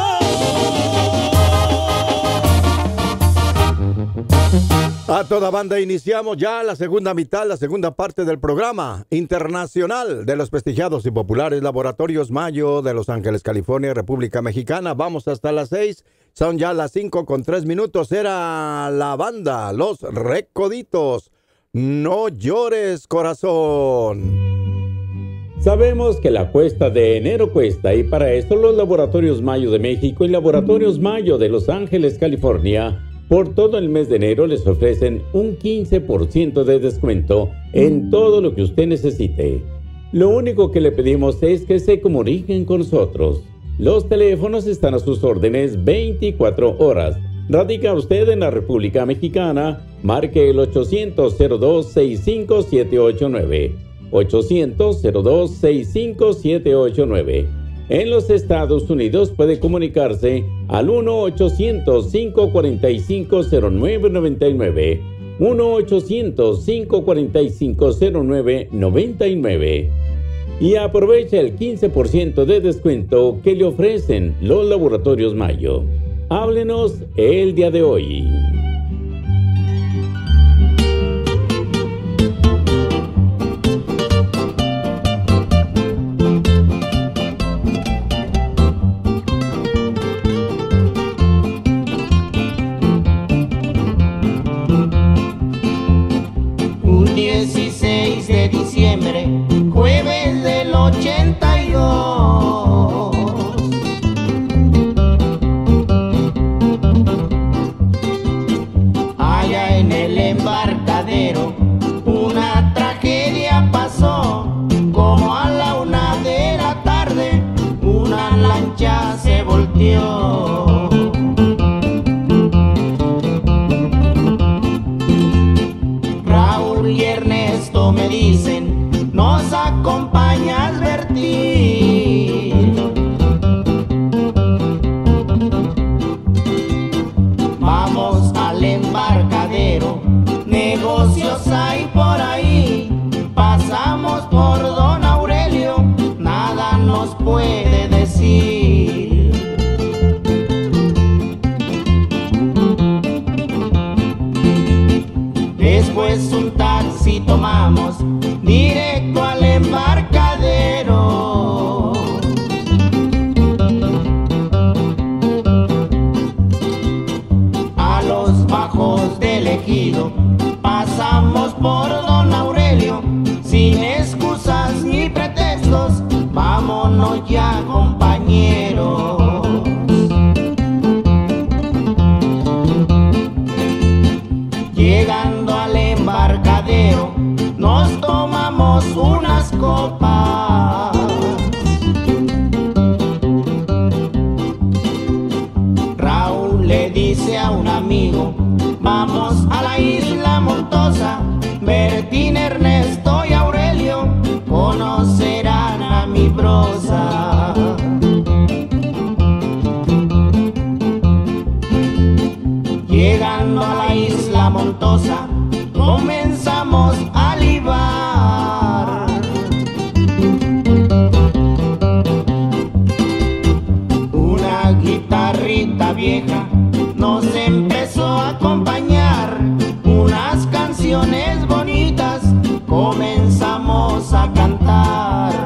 A toda banda, iniciamos ya la segunda mitad, la segunda parte del programa internacional de los prestigiados y populares Laboratorios Mayo de Los Ángeles, California, República Mexicana. Vamos hasta las 6, son ya las 5:03. Era la banda Los Recoditos. No llores, corazón. Sabemos que la cuesta de enero cuesta, y para esto los Laboratorios Mayo de México y Laboratorios Mayo de Los Ángeles, California, por todo el mes de enero les ofrecen un 15% de descuento en todo lo que usted necesite. Lo único que le pedimos es que se comuniquen con nosotros. Los teléfonos están a sus órdenes 24 horas. ¿Radica usted en la República Mexicana? Marque el 800-02-65789. 800-02-65789. En los Estados Unidos puede comunicarse al 1-800-545-0999. 1-800-545-0999. Y aprovecha el 15% de descuento que le ofrecen los Laboratorios Mayo. Háblenos el día de hoy. Un 16 de diciembre, jueves del 82, allá en el embarcadero una tragedia pasó. Como a la 1 de la tarde una lancha se volteó. Raúl y Ernesto me dicen, nos acompañas Bertín. Vamos al embarcadero, negocios hay por ahí. Pasamos por Don Aurelio, nada nos puede decir. Después un taxi tomamos directo al embarcadero. A los bajos del ejido pasamos por Don Aurelio, sin excusas ni pretextos, vámonos ya, compañeros. Llegando al embarcadero, nos tomamos unas copas. amigo, vamos a la isla Montosa. Bertín, Ernesto y Aurelio conocerán a mi prosa. Llegando a la isla Montosa, comenzamos a libar. Una guitarrita vieja nos empezó a acompañar, unas canciones bonitas comenzamos a cantar.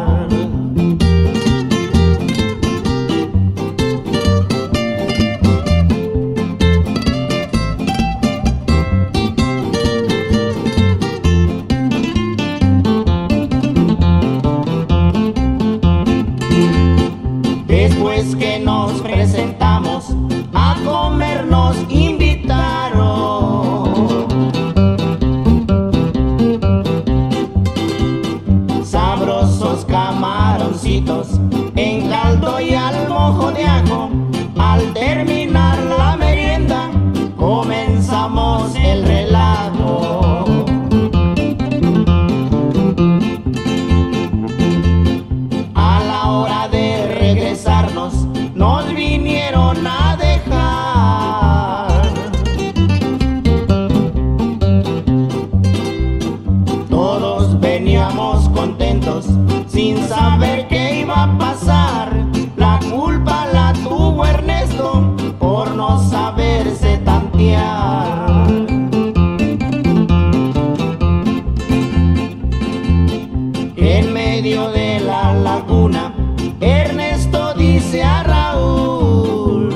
Después que nos presentamos, a comer nos invitaron. Sabrosos camaroncitos en caldo y al mojo de ajo. Al terminar la merienda, comenzamos el relajo. A la hora de regresarnos, nos vinieron a dejar. Todos veníamos contentos, sin saber qué iba a pasar. La culpa la tuvo Ernesto por no saberse tantear. En medio de la laguna, Ernesto dice a Raúl: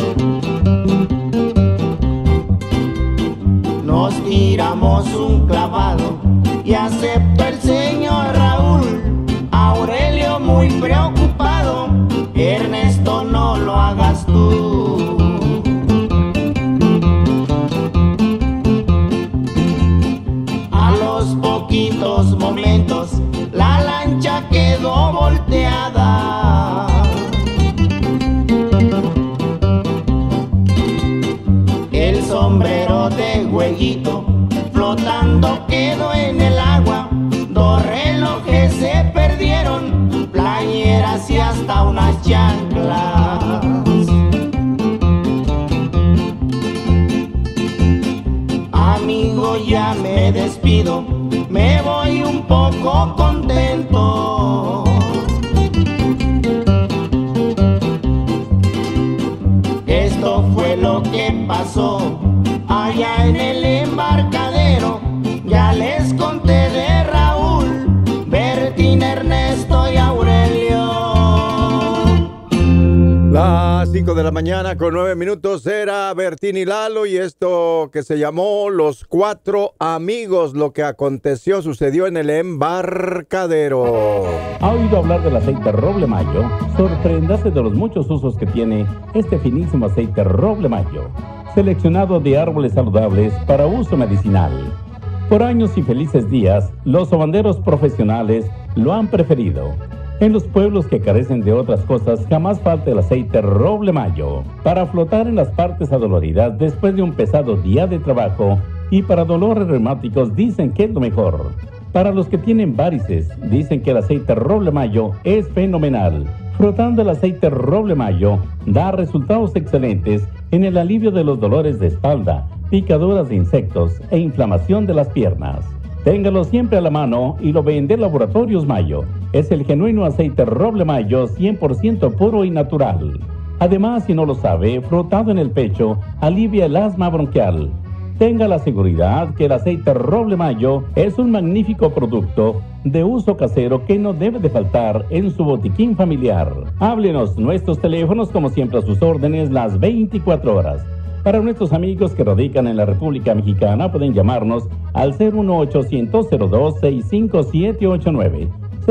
nos tiramos un clavado y aceptó el señor Raúl. Aurelio muy preocupado: Ernesto, no lo hagas tú. A los poquitos momentos, la lancha quedó volteada. El sombrero de Güeyito flotando quedó en el agua. Dos relojes se perdieron, playeras y hasta unas chanclas. Amigo, ya me despido, me voy un poco contento. Esto fue lo que pasó allá en el embarcadero. Ya les conté de Raúl, Bertín, Ernesto y Aurelio. Las 5 de la mañana con 9 minutos era Bertín y Lalo, y esto que se llamó Los Cuatro Amigos, lo que aconteció, sucedió en el embarcadero. ¿Ha oído hablar del aceite Roble Mayo? Sorpréndase de los muchos usos que tiene este finísimo aceite Roble Mayo, seleccionado de árboles saludables para uso medicinal. Por años y felices días, los sobanderos profesionales lo han preferido. En los pueblos que carecen de otras cosas, jamás falta el aceite Roble Mayo para flotar en las partes adoloridas después de un pesado día de trabajo, y para dolores reumáticos dicen que es lo mejor. Para los que tienen varices, dicen que el aceite Roble Mayo es fenomenal. Frotando el aceite Roble Mayo da resultados excelentes en el alivio de los dolores de espalda, picaduras de insectos e inflamación de las piernas. Téngalo siempre a la mano y lo vende Laboratorios Mayo. Es el genuino aceite Roble Mayo 100% puro y natural. Además, si no lo sabe, frotado en el pecho alivia el asma bronquial. Tenga la seguridad que el aceite Roble Mayo es un magnífico producto de uso casero que no debe de faltar en su botiquín familiar. Háblenos, nuestros teléfonos como siempre a sus órdenes las 24 horas. Para nuestros amigos que radican en la República Mexicana, pueden llamarnos al 01800-02-65789.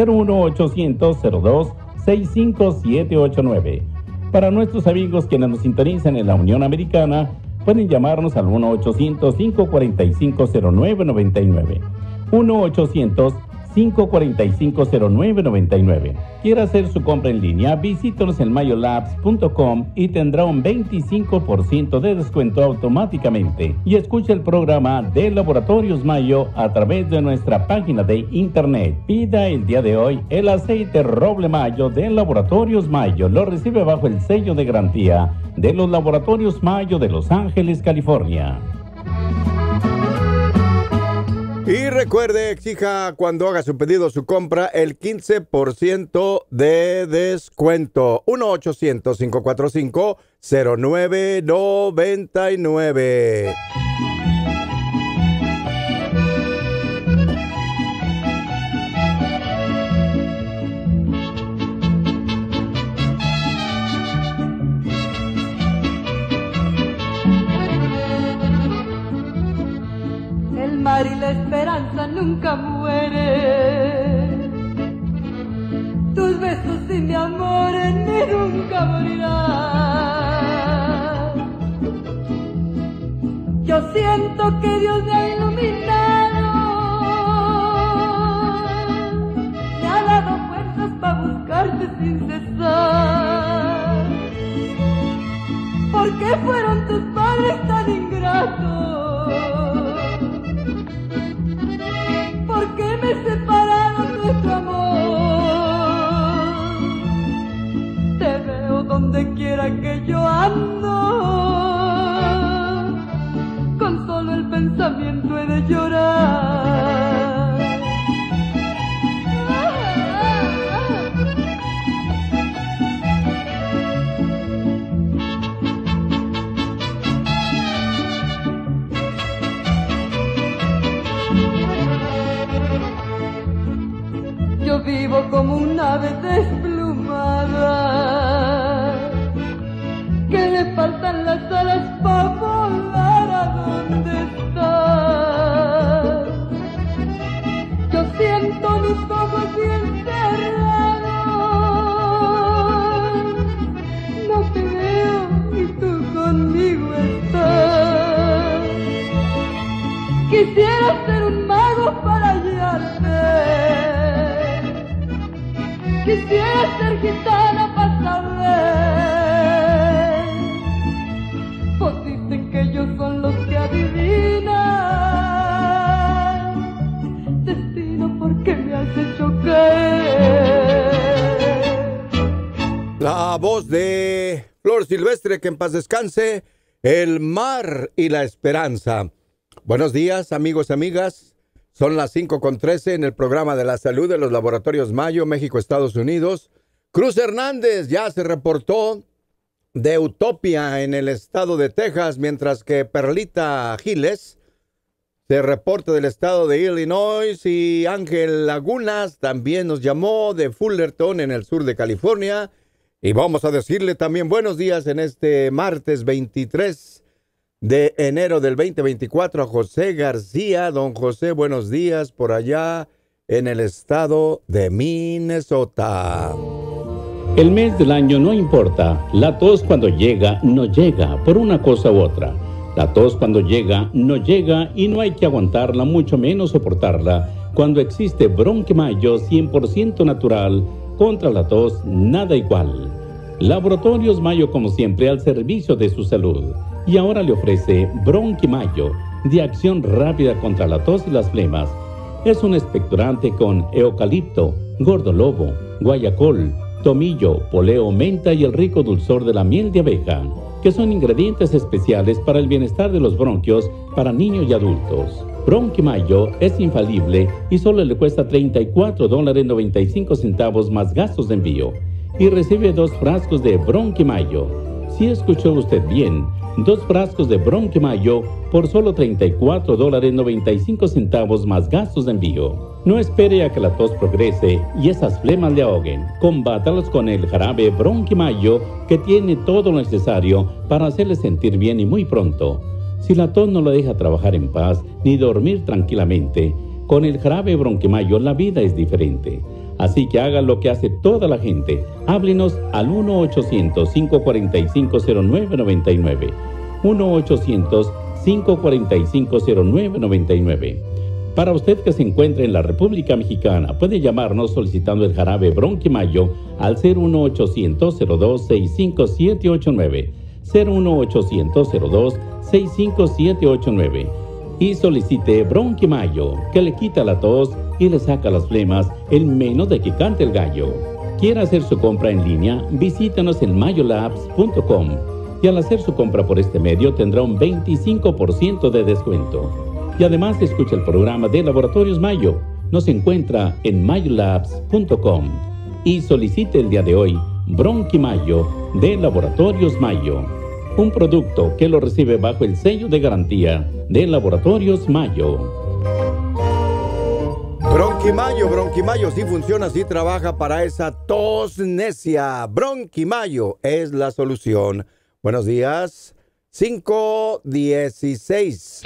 01800-02-65789. Para nuestros amigos quienes nos sintonizan en la Unión Americana, pueden llamarnos al 1-800-545-0999. 545-0999. Quiere hacer su compra en línea, visítanos en mayolabs.com y tendrá un 25% de descuento automáticamente. Y escuche el programa de Laboratorios Mayo a través de nuestra página de internet. Pida el día de hoy el aceite Roble Mayo de Laboratorios Mayo. Lo recibe bajo el sello de garantía de los Laboratorios Mayo de Los Ángeles, California. Y recuerde, exija cuando haga su pedido, su compra, el 15% de descuento. 1-800-545-0999. El mar y la esperanza nunca mueren. Tus besos y mi amor en mí nunca morirán. Yo siento que Dios me ha iluminado, me ha dado fuerzas para buscarte sin cesar. ¿Por qué fueron tus padres tan ingratos? ¿Por qué me separaron nuestro amor? Te veo donde quiera que yo ando, con solo el pensamiento he de llorar. Yo vivo como un ave desplumada, que le faltan las alas para volar a donde está. Yo siento mis ojos bien cerrados, no te veo y tú conmigo estás. Quisiera ser un mago para hallarte, quisiera ser gitana para saber. Pues dicen que ellos son los que adivinan destino porque me has hecho caer. La voz de Flor Silvestre, que en paz descanse. El mar y la esperanza. Buenos días, amigos y amigas. Son las 5:13 en el programa de la salud de los Laboratorios Mayo, México, Estados Unidos. Cruz Hernández ya se reportó de Utopia en el estado de Texas, mientras que Perlita Giles se reporta del estado de Illinois, y Ángel Lagunas también nos llamó de Fullerton en el sur de California. Y vamos a decirle también buenos días en este martes 23 de enero del 2024 a José García. Don José, buenos días por allá en el estado de Minnesota. El mes del año no importa. La tos cuando llega, no llega, por una cosa u otra. La tos cuando llega, no llega y no hay que aguantarla, mucho menos soportarla. Cuando existe Bronque Mayo 100% natural, contra la tos, nada igual. Laboratorios Mayo, como siempre, al servicio de su salud. Y ahora le ofrece Bronque Mayo, de acción rápida contra la tos y las flemas. Es un expectorante con eucalipto, gordolobo, guayacol, tomillo, poleo, menta y el rico dulzor de la miel de abeja, que son ingredientes especiales para el bienestar de los bronquios para niños y adultos. Bronque Mayo es infalible y solo le cuesta $34.95 más gastos de envío. Y recibe 2 frascos de Bronque Mayo. Si escuchó usted bien, 2 frascos de Bronque Mayo por solo $34.95 más gastos de envío. No espere a que la tos progrese y esas flemas le ahoguen. Combátalos con el jarabe Bronque Mayo, que tiene todo lo necesario para hacerle sentir bien y muy pronto. Si la tos no lo deja trabajar en paz ni dormir tranquilamente, con el jarabe Bronque Mayo la vida es diferente. Así que haga lo que hace toda la gente. Háblenos al 1-800-545-0999. 1-800-545-0999. Para usted que se encuentre en la República Mexicana, puede llamarnos solicitando el jarabe Bronquimayo al 01800-02-65789, 01800-02-65789 y solicite Bronquimayo, que le quita la tos y le saca las flemas en menos de que cante el gallo. ¿Quiere hacer su compra en línea? Visítanos en mayolabs.com y al hacer su compra por este medio tendrá un 25% de descuento. Y además escucha el programa de Laboratorios Mayo. Nos encuentra en mayolabs.com y solicite el día de hoy Bronquimayo de Laboratorios Mayo, un producto que lo recibe bajo el sello de garantía de Laboratorios Mayo. Bronquimayo, sí funciona, sí trabaja para esa tos necia. Bronquimayo es la solución. Buenos días, 5:16.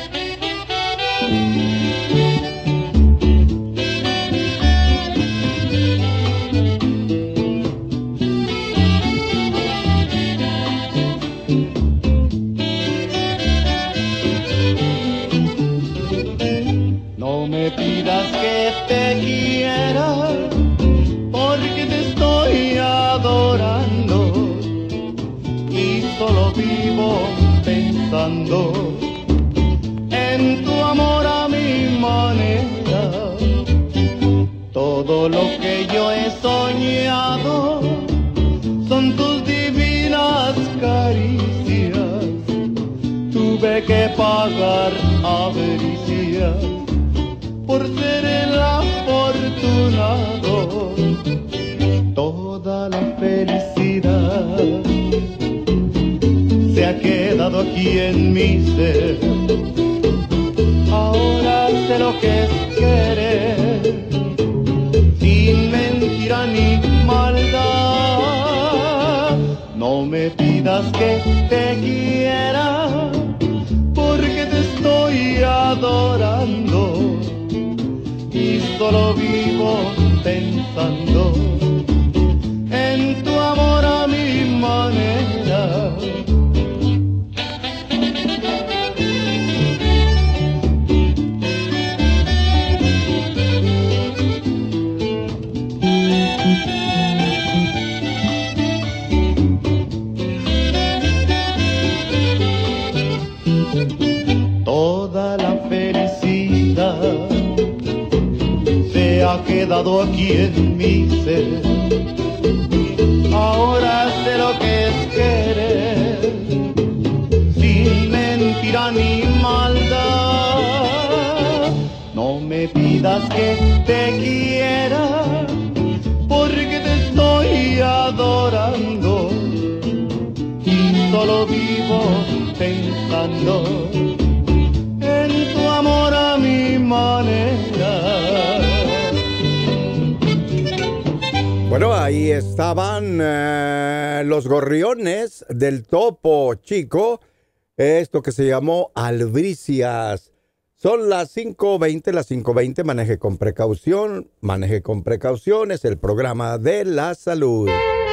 No me pidas que te quiera, porque te estoy adorando y solo vivo pensando en tu amor a mi manera. Todo lo que yo he soñado son tus divinas caricias. Tuve que pagar avaricias por ser el afortunado. Toda la felicidad se ha quedado aquí en mi ser. Ahora sé lo que es querer, sin mentira ni maldad. No me pidas que te quiera, porque te estoy adorando y solo vivo pensando en tu amor a mi manera. Toda la felicidad se ha quedado aquí en mi ser. Ahora sé lo que es querer, sin mentira ni maldad. No me pidas que te quiera, porque te estoy adorando y solo vivo pensando en tu amor a mi manera. Bueno, ahí estaban los gorriones del Topo Chico, esto que se llamó Albricias. Son las 5:20, maneje con precaución, es el programa de la salud.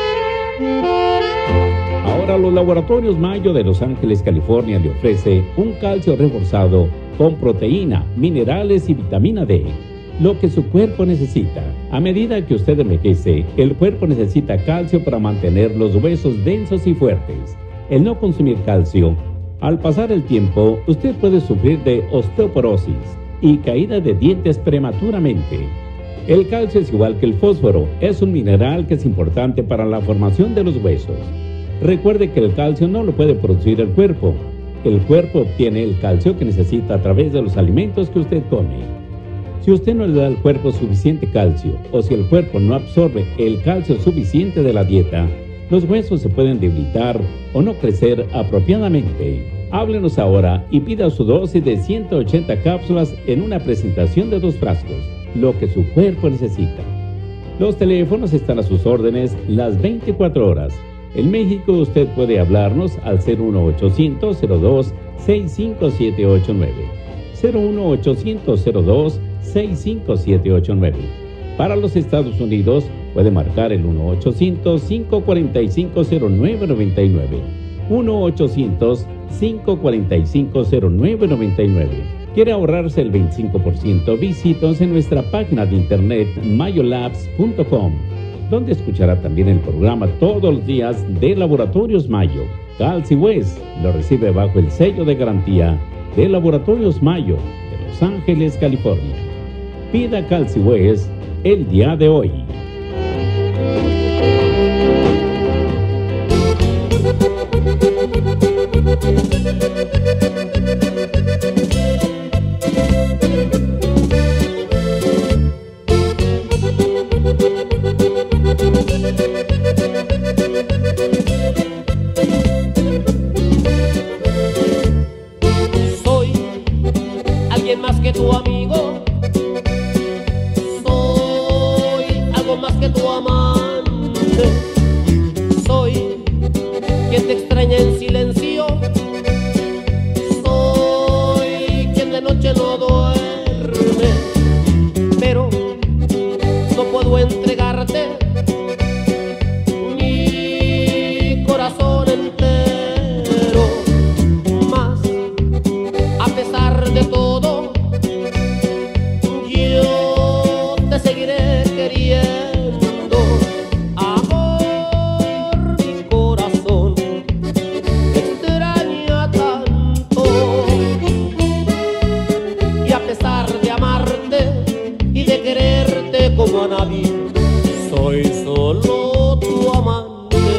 Ahora los Laboratorios Mayo de Los Ángeles, California le ofrece un calcio reforzado con proteína, minerales y vitamina D, lo que su cuerpo necesita. A medida que usted envejece, el cuerpo necesita calcio para mantener los huesos densos y fuertes. El no consumir calcio, al pasar el tiempo, usted puede sufrir de osteoporosis y caída de dientes prematuramente. El calcio es igual que el fósforo, es un mineral que es importante para la formación de los huesos. Recuerde que el calcio no lo puede producir el cuerpo. El cuerpo obtiene el calcio que necesita a través de los alimentos que usted come. Si usted no le da al cuerpo suficiente calcio, o si el cuerpo no absorbe el calcio suficiente de la dieta, los huesos se pueden debilitar o no crecer apropiadamente. Háblenos ahora y pida su dosis de 180 cápsulas en una presentación de 2 frascos, lo que su cuerpo necesita. Los teléfonos están a sus órdenes las 24 horas. En México usted puede hablarnos al 01800-02-65789. 01800-02-65789. Para los Estados Unidos puede marcar el 1-800-545-0999. 1-800-545-0999. ¿Quiere ahorrarse el 25%? Visítanos en nuestra página de internet mayolabs.com, donde escuchará también el programa todos los días de Laboratorios Mayo. Calci West lo recibe bajo el sello de garantía de Laboratorios Mayo de Los Ángeles, California. Pida Calci West el día de hoy. Soy alguien más que tu amigo, soy algo más que tu amante, soy quien te extraña en silencio, soy quien de noche no duerme, pero no puedo entregarte mi corazón entero, más a pesar de todo yo te seguiré queriendo. Amor, mi corazón te extraña tanto, y a pesar de amarte y de quererte como a nadie, soy solo tu amante.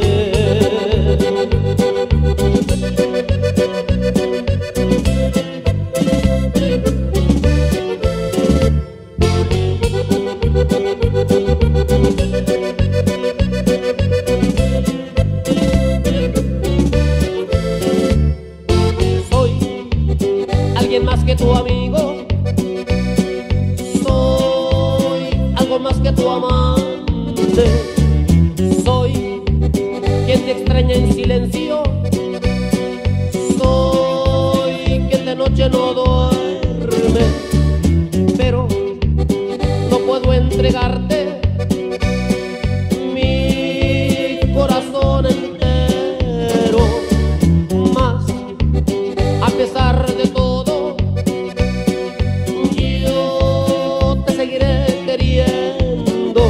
Soy alguien más que tu amigo, soy algo más que tu amante, soy quien te extraña en silencio, soy quien de noche no duerme, pero no puedo entregarte mi corazón entero, más a pesar de todo yo te seguiré queriendo.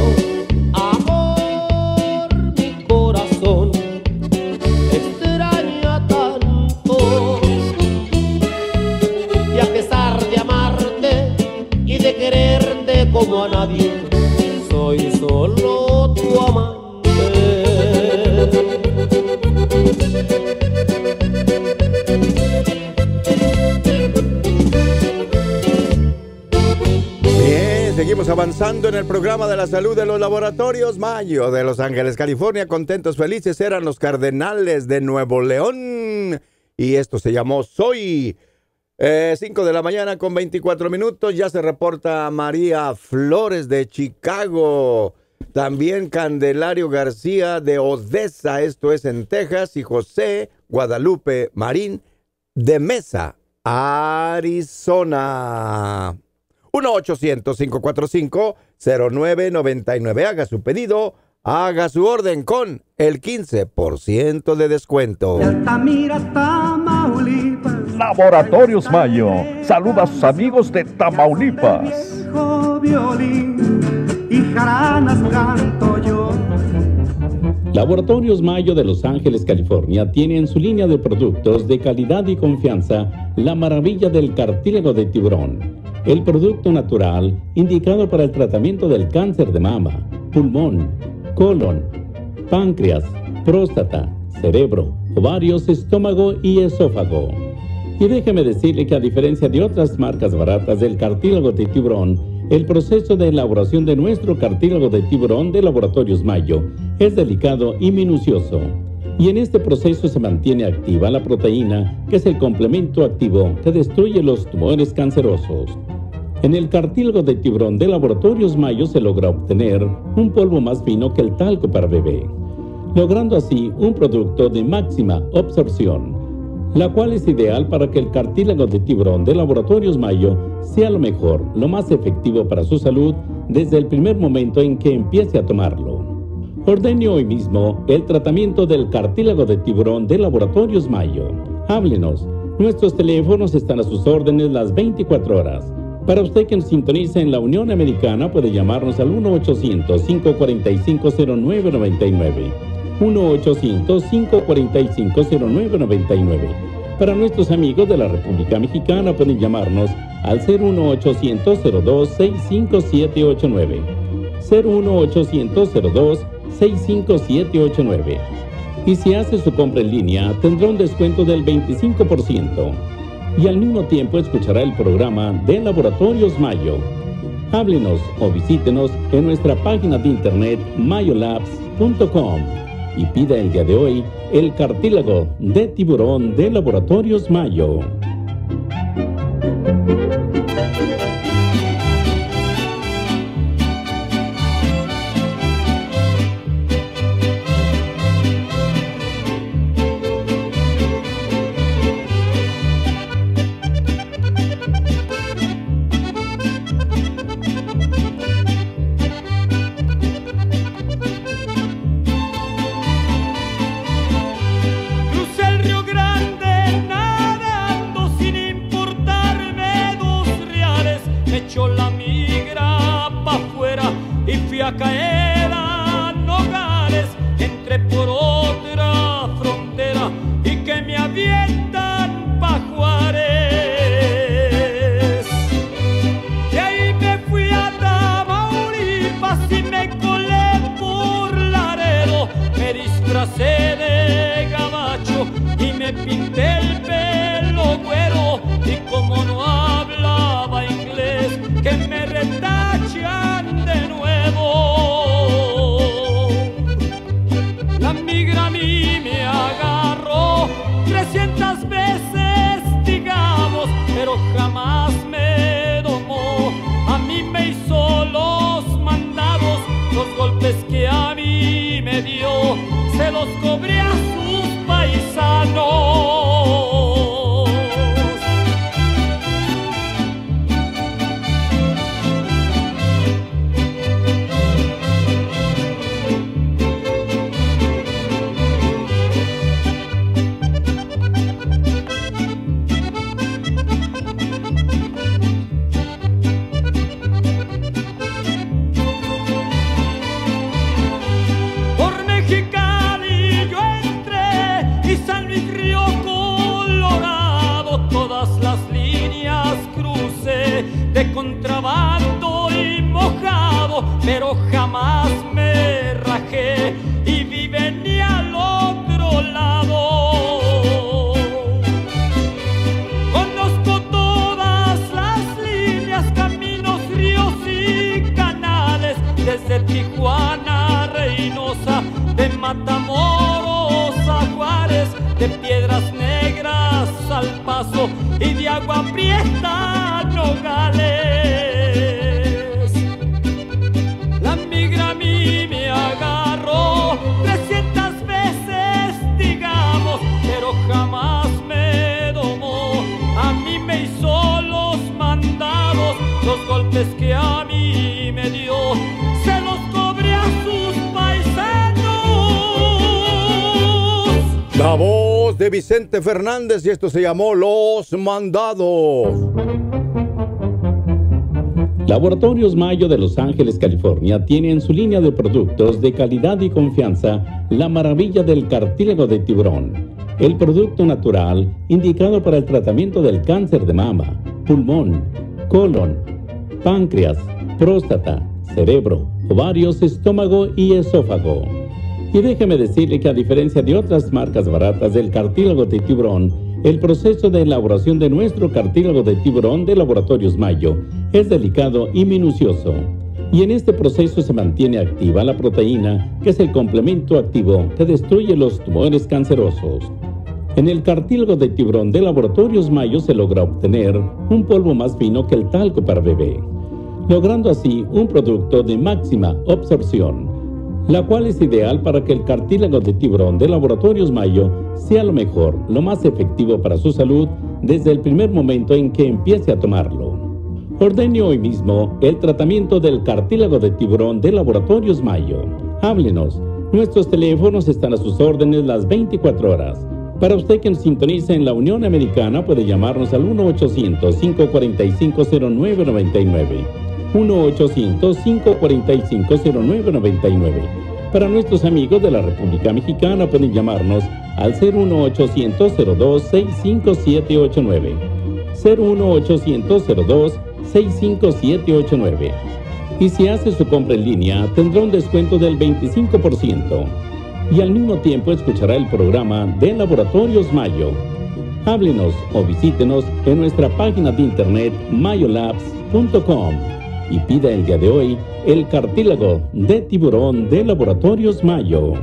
Amor, mi corazón te extraña tanto, y a pesar de amarte y de quererte como a nadie, soy solo tu amante. Bien, seguimos avanzando en el programa de la salud de los Laboratorios Mayo de Los Ángeles, California. Contentos, felices eran los Cardenales de Nuevo León. Y esto se llamó Soy. 5 de la mañana con 24 minutos. Ya se reporta María Flores de Chicago. También Candelario García de Odessa, esto es en Texas. Y José Guadalupe Marín de Mesa, Arizona. 1-800-545-0999. Haga su pedido, haga su orden con el 15% de descuento. Laboratorios Mayo saluda a sus amigos de Tamaulipas. Y jaranas canto yo. Laboratorios Mayo de Los Ángeles, California tiene en su línea de productos de calidad y confianza la maravilla del cartílago de tiburón, el producto natural indicado para el tratamiento del cáncer de mama, pulmón, colon, páncreas, próstata, cerebro, ovarios, estómago y esófago. Y déjeme decirle que a diferencia de otras marcas baratas del cartílago de tiburón, el proceso de elaboración de nuestro cartílago de tiburón de Laboratorios Mayo es delicado y minucioso. Y en este proceso se mantiene activa la proteína, que es el complemento activo que destruye los tumores cancerosos. En el cartílago de tiburón de Laboratorios Mayo se logra obtener un polvo más fino que el talco para bebé, logrando así un producto de máxima absorción, la cual es ideal para que el cartílago de tiburón de Laboratorios Mayo sea lo mejor, lo más efectivo para su salud desde el primer momento en que empiece a tomarlo. Ordene hoy mismo el tratamiento del cartílago de tiburón de Laboratorios Mayo. Háblenos. Nuestros teléfonos están a sus órdenes las 24 horas. Para usted que nos sintoniza en la Unión Americana, puede llamarnos al 1-800-545-0999. 1-800-545-0999. Para nuestros amigos de la República Mexicana, pueden llamarnos al 01800-02-65789. 01800-02-65789. Y si hace su compra en línea, tendrá un descuento del 25%. Y al mismo tiempo escuchará el programa de Laboratorios Mayo. Háblenos o visítenos en nuestra página de internet mayolabs.com y pida el día de hoy el cartílago de tiburón de Laboratorios Mayo. A caer a Nogales, entré por otra frontera y que me avientan pa' Juárez. De ahí me fui a Tamaulipas y me colé por Laredo, me disfracé de gabacho y me pinté el pelo güero, y como no hablaba inglés, que me retachan de nuevo. La migra a mí me agarró 300 veces, digamos, pero jamás me domó. A mí me hizo los mandados, los golpes que a mí me dio, se los cobré a sus paisanos. De contrabando y mojado, pero jamás me rajé y viví ni al otro lado. Conozco todas las líneas, caminos, ríos y canales, desde Tijuana a Reynosa, de Matamoros a Juárez, de Piedras Negras al Paso y de Agua Prieta a Nogales. La migra a mí me agarró 300 veces, digamos, pero jamás me domó. A mí me hizo los mandados, los golpes que a mí me dio, se los cobré a sus paisanos. La voz de Vicente Fernández, y esto se llamó Los Mandados. Laboratorios Mayo de Los Ángeles, California, tiene en su línea de productos de calidad y confianza la maravilla del cartílago de tiburón, el producto natural indicado para el tratamiento del cáncer de mama, pulmón, colon, páncreas, próstata, cerebro, ovarios, estómago y esófago. Y déjeme decirle que a diferencia de otras marcas baratas del cartílago de tiburón, el proceso de elaboración de nuestro cartílago de tiburón de Laboratorios Mayo es delicado y minucioso. Y en este proceso se mantiene activa la proteína, que es el complemento activo que destruye los tumores cancerosos. En el cartílago de tiburón de Laboratorios Mayo se logra obtener un polvo más fino que el talco para bebé, logrando así un producto de máxima absorción, la cual es ideal para que el cartílago de tiburón de Laboratorios Mayo sea lo mejor, lo más efectivo para su salud desde el primer momento en que empiece a tomarlo. Ordene hoy mismo el tratamiento del cartílago de tiburón de Laboratorios Mayo. Háblenos. Nuestros teléfonos están a sus órdenes las 24 horas. Para usted que nos sintoniza en la Unión Americana, puede llamarnos al 1-800-545-0999. 1-800-545-0999. Para nuestros amigos de la República Mexicana, pueden llamarnos al 01800-02-65789. 01800-02-65789. Y si hace su compra en línea, tendrá un descuento del 25%. Y al mismo tiempo escuchará el programa de Laboratorios Mayo. Háblenos o visítenos en nuestra página de internet mayolabs.com y pida el día de hoy el cartílago de tiburón de Laboratorios Mayo.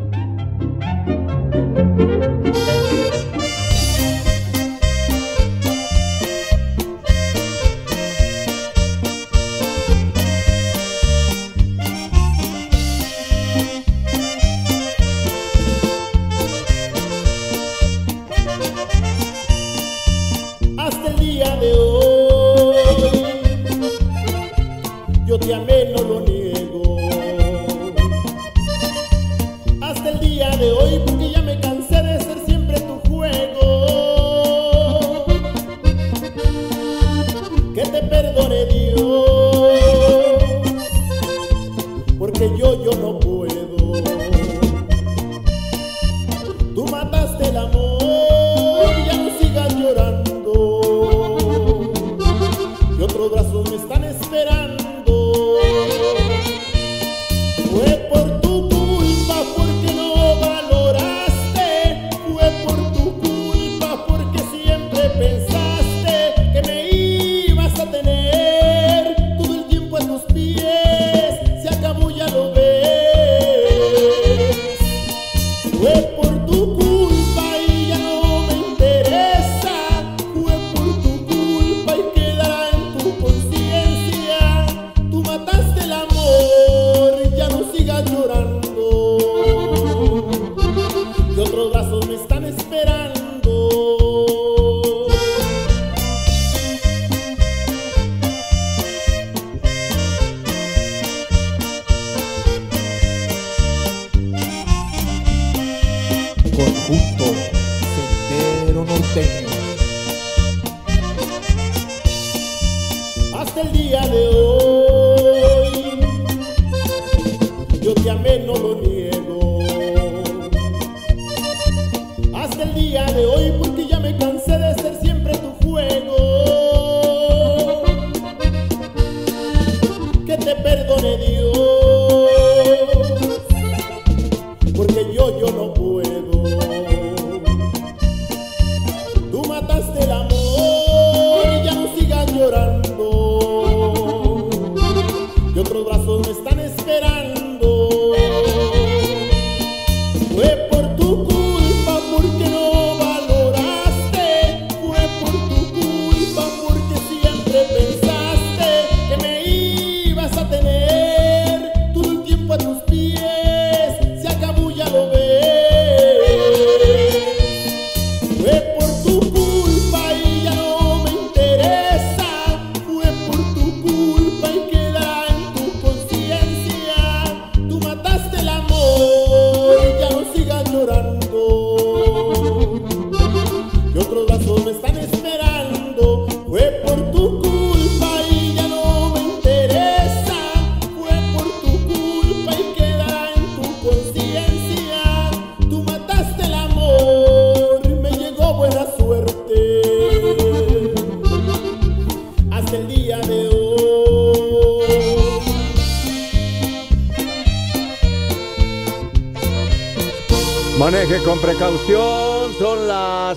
Maneje con precaución, son las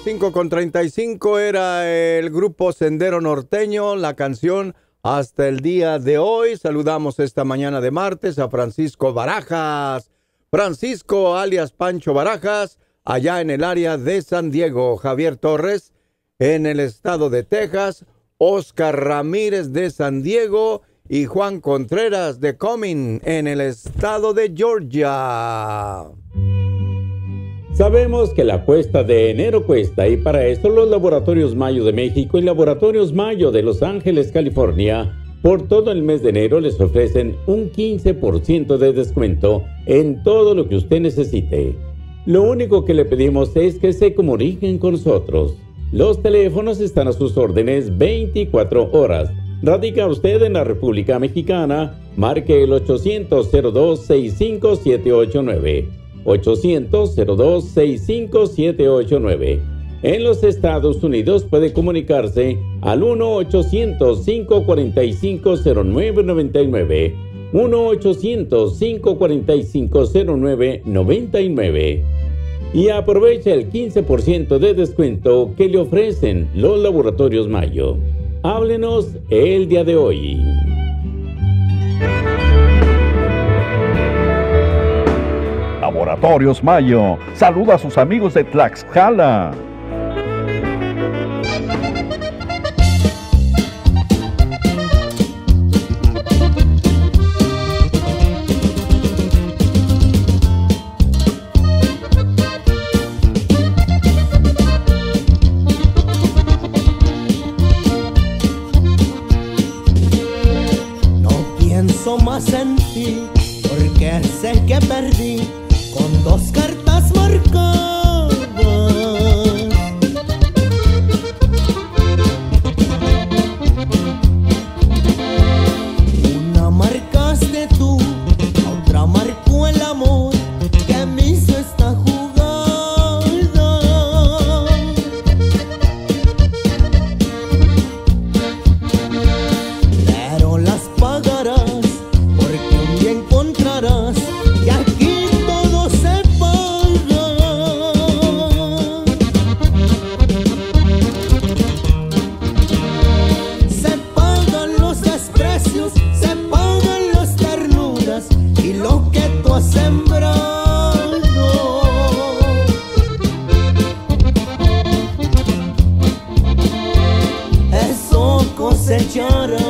5:35, era el grupo Sendero Norteño, la canción Hasta el día de hoy. Saludamos esta mañana de martes a Francisco Barajas, Francisco alias Pancho Barajas, allá en el área de San Diego, Javier Torres en el estado de Texas, Oscar Ramírez de San Diego y Juan Contreras de Cumming en el estado de Georgia. Sabemos que la cuesta de enero cuesta y para esto los Laboratorios Mayo de México y Laboratorios Mayo de Los Ángeles, California, Por todo el mes de enero les ofrecen un 15% de descuento en todo lo que usted necesite. Lo único que le pedimos es que se comuniquen con nosotros. Los teléfonos están a sus órdenes 24 horas. Radica usted en la República Mexicana, marque el 800-02-65789. 800-02-65789. En los Estados Unidos puede comunicarse al 1-800-545-0999. 1-800-545-0999. Y aprovecha el 15% de descuento que le ofrecen los Laboratorios Mayo. Háblenos el día de hoy. Laboratorios Mayo saluda a sus amigos de Tlaxcala. Más en ti, porque sé que perdí con 2 cartas marcadas. Una marcaste tú, otra marcó el amor que me hizo esta jugada. Pero las pagarás, y aquí todo se paga. Se pagan los desprecios, se pagan las ternuras y lo que tú has sembrado. Eso cosecharás.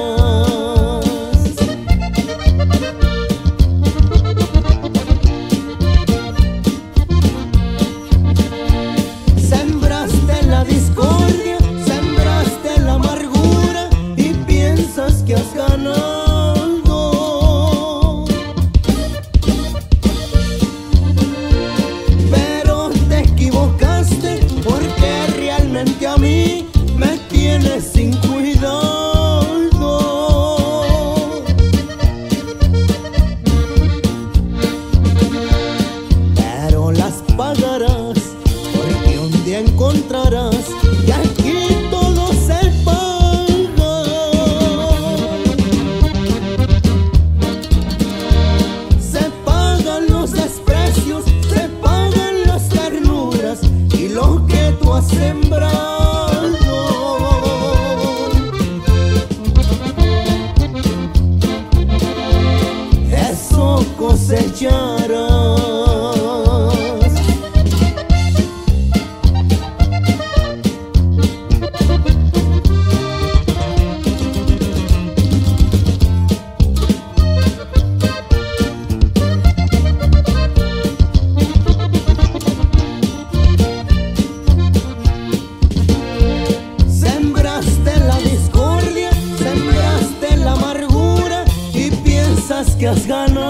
Que has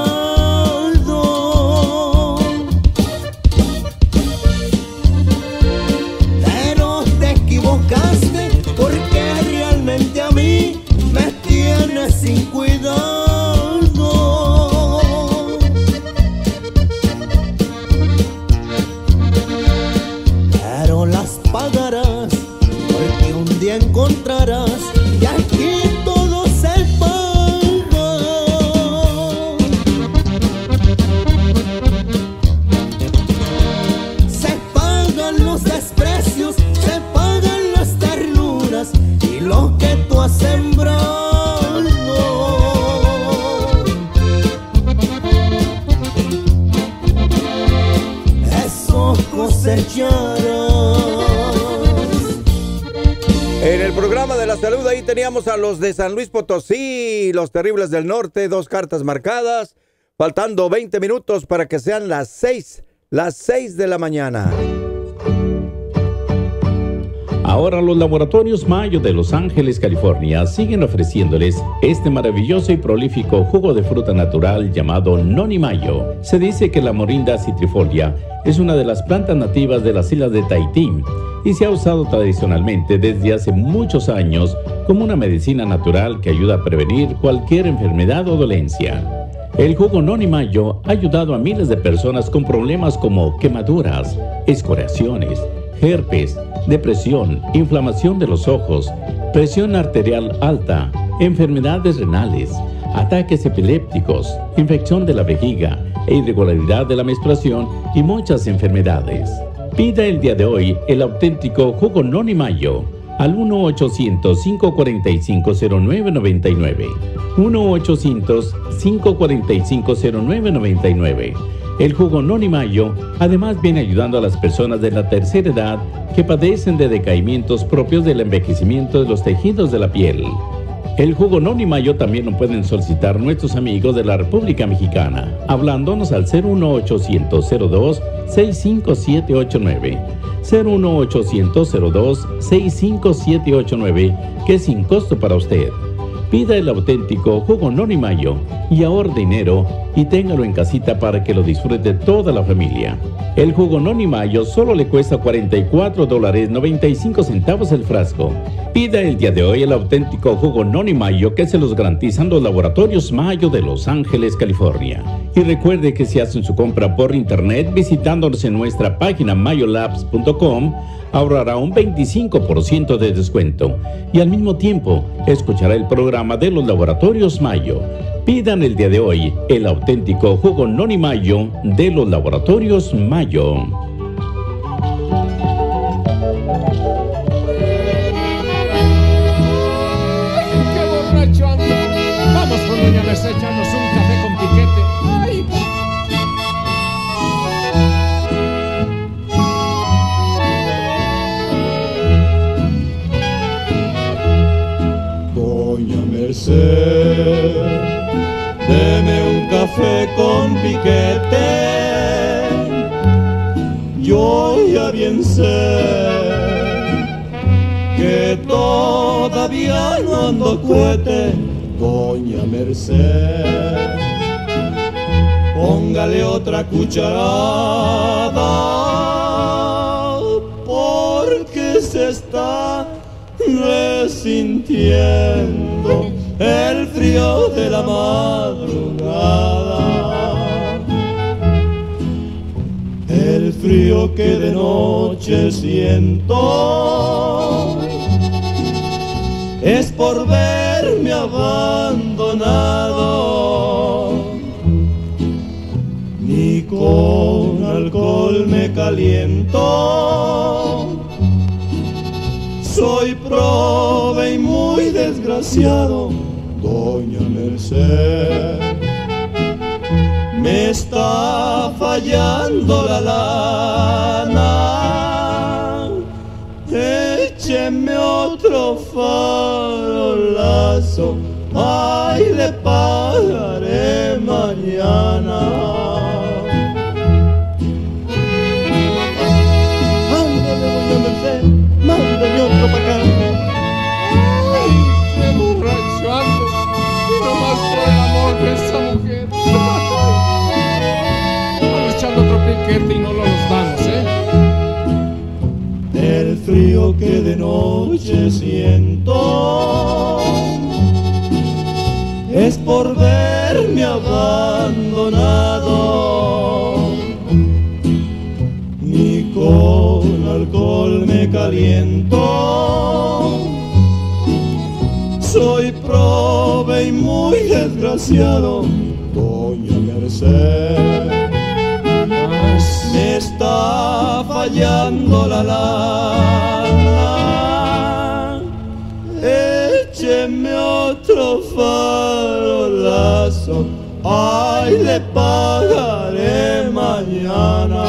ganado, pero te equivocaste porque realmente a mí me tienes sin cuidado. Pero las pagarás porque un día encontrarás que aquí todo se paga. Y lo que tú has sembrado, eso cosecharás. En el programa de la salud ahí teníamos a los de San Luis Potosí, los Terribles del Norte, 2 cartas marcadas, faltando 20 minutos para que sean las 6 de la mañana. Ahora los laboratorios Mayo de Los Ángeles, California, siguen ofreciéndoles este maravilloso y prolífico jugo de fruta natural llamado Noni Mayo. Se dice que la Morinda citrifolia es una de las plantas nativas de las islas de Tahití y se ha usado tradicionalmente desde hace muchos años como una medicina natural que ayuda a prevenir cualquier enfermedad o dolencia. El jugo Noni Mayo ha ayudado a miles de personas con problemas como quemaduras, escoriaciones, herpes, depresión, inflamación de los ojos, presión arterial alta, enfermedades renales, ataques epilépticos, infección de la vejiga e irregularidad de la menstruación y muchas enfermedades. Pida el día de hoy el auténtico jugo Noni Mayo al 1-800-545-0999. 1-800-545-0999. El jugo Noni Mayo además viene ayudando a las personas de la tercera edad que padecen de decaimientos propios del envejecimiento de los tejidos de la piel. El jugo Noni Mayo también lo pueden solicitar nuestros amigos de la República Mexicana, hablándonos al 01800-02-65789. 01800-02-65789, que es sin costo para usted. Pida el auténtico jugo Noni Mayo y ahorre dinero y téngalo en casita para que lo disfrute toda la familia. El jugo Noni Mayo solo le cuesta $44.95 el frasco. Pida el día de hoy el auténtico jugo Noni Mayo que se los garantizan los laboratorios Mayo de Los Ángeles, California. Y recuerde que si hacen su compra por internet visitándonos en nuestra página mayolabs.com, ahorrará un 25% de descuento y al mismo tiempo escuchará el programa de los laboratorios Mayo. Pidan el día de hoy el auténtico jugo Noni Mayo de los laboratorios Mayo. ¡Qué borracho ando! Vamos con doña Merced, echarnos un café con piquete. ¡Ay! Doña Merced, deme un café con piquete. Yo ya bien sé que todavía no ando cohete. Doña Merced, póngale otra cucharada porque se está resintiendo el frío de la madrugada, el frío que de noche siento es por verme abandonado, ni con alcohol me caliento. Soy pobre y muy desgraciado, doña Merced. Me está fallando la lana, écheme otro farolazo, ay, le pagaré mañana. Mándame otro para acá. ¡Ay, qué borracho ando! Y nomás por el amor de esa mujer. Vamos echando otro piquete y no lo nos damos, El frío que de noche siento es por verme abandonado, ni con alcohol me caliento. Soy pobre y muy desgraciado, doña Merced. Me está fallando la lana, écheme otro farolazo, ay, le pagaré mañana.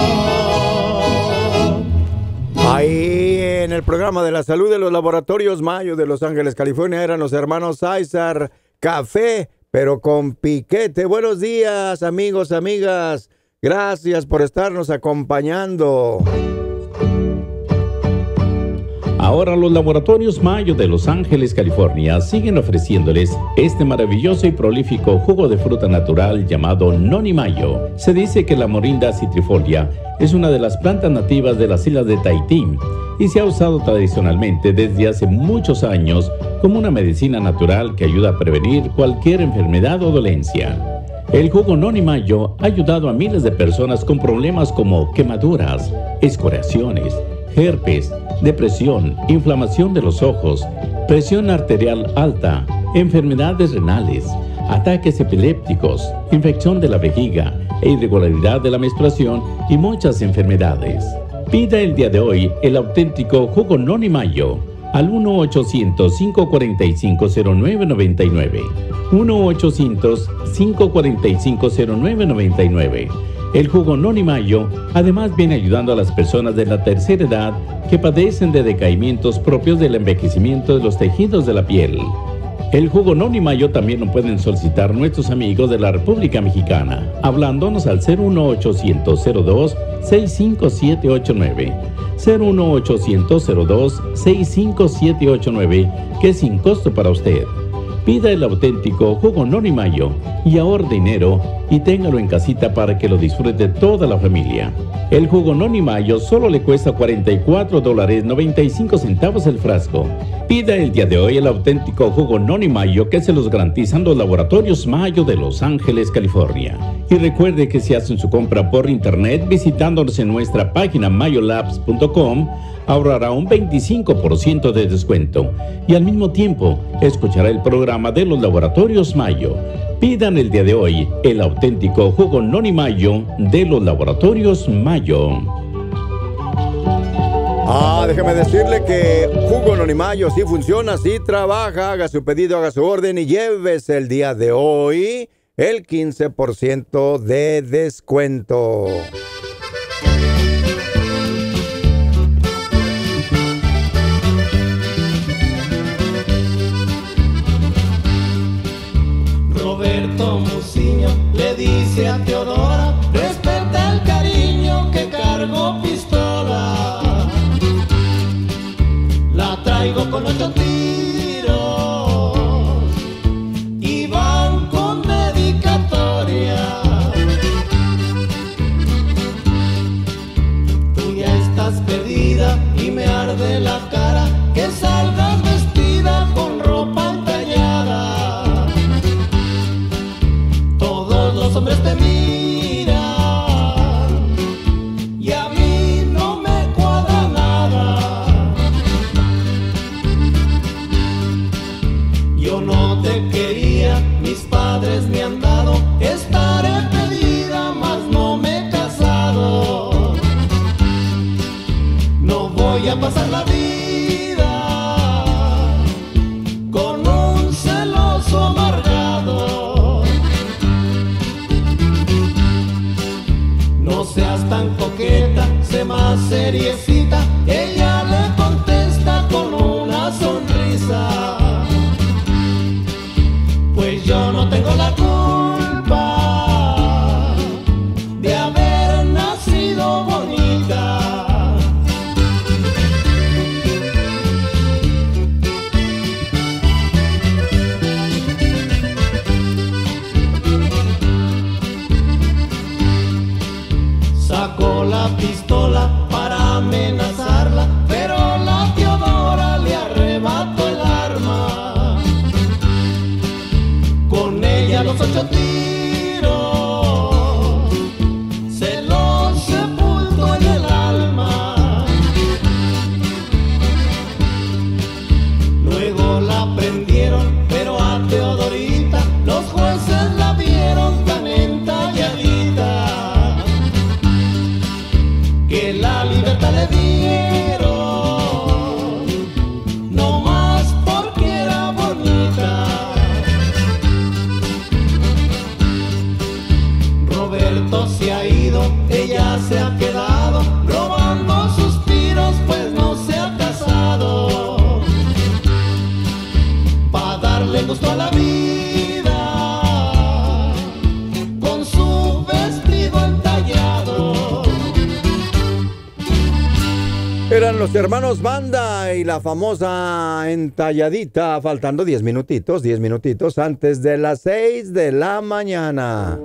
Ahí en el programa de la salud de los laboratorios Mayo de Los Ángeles, California, eran los hermanos César, café, pero con piquete. Buenos días, amigos, amigas. Gracias por estarnos acompañando. Ahora los laboratorios Mayo de Los Ángeles, California, siguen ofreciéndoles este maravilloso y prolífico jugo de fruta natural llamado Noni Mayo. Se dice que la Morinda citrifolia es una de las plantas nativas de las islas de Tahití y se ha usado tradicionalmente desde hace muchos años como una medicina natural que ayuda a prevenir cualquier enfermedad o dolencia. El jugo Noni Mayo ha ayudado a miles de personas con problemas como quemaduras, escoriaciones, herpes, depresión, inflamación de los ojos, presión arterial alta, enfermedades renales, ataques epilépticos, infección de la vejiga e irregularidad de la menstruación y muchas enfermedades. Pida el día de hoy el auténtico jugo Noni Mayo al 1-800-545-0999. 1-800-545-0999. El jugo Noni Mayo además viene ayudando a las personas de la tercera edad que padecen de decaimientos propios del envejecimiento de los tejidos de la piel. El jugo Noni Mayo también lo pueden solicitar nuestros amigos de la República Mexicana, hablándonos al 01800-02-65789. 01800-02-65789, que es sin costo para usted. Pida el auténtico jugo Noni Mayo y ahorre dinero y téngalo en casita para que lo disfrute toda la familia. El jugo Noni Mayo solo le cuesta $44.95 el frasco. Pida el día de hoy el auténtico jugo Noni Mayo que se los garantizan los laboratorios Mayo de Los Ángeles, California. Y recuerde que si hacen su compra por internet visitándonos en nuestra página mayolabs.com, ahorrará un 25% de descuento y al mismo tiempo escuchará el programa de los laboratorios Mayo. Pidan el día de hoy el auténtico jugo Noni Mayo de los laboratorios Mayo. Déjeme decirle que jugo Noni Mayo sí funciona, sí trabaja. Haga su pedido, haga su orden y llévese el día de hoy el 15% de descuento. Roberto Musiño le dice a Teodora: respeta el cariño que cargo pistola. La traigo con 8 tiros y van con dedicatoria. Tú ya estás perdida y me arde la cara que salgas vestida con ropa entallada. Todos los hombres te miran y a mí no me cuadra nada. Yo no te quería, mis padres me han dado, estaré pedida, mas no me he casado. No voy a pasar la vida con un celoso amargado. No seas tan coqueta, sé más seriecita. Ella le contesta con una sonrisa. Pues yo no tengo la culpa de haber nacido bonita. Sacó la pistola para amenazarla, pero la Teodora le arrebató el arma. Con ella los 8 tiros se los sepultó en el alma. Luego la prendieron, pero a Teodorita los jueces la vieron tan entalladita que la libertad le dieron, no más porque era bonita. Roberto se ha ido, ella se ha quedado robando suspiros, pues no se ha casado. Pa' darle gusto a la vida con su vestido entallado. Eran los hermanos Banda y la famosa entalladita, faltando 10 minutitos antes de las 6 de la mañana.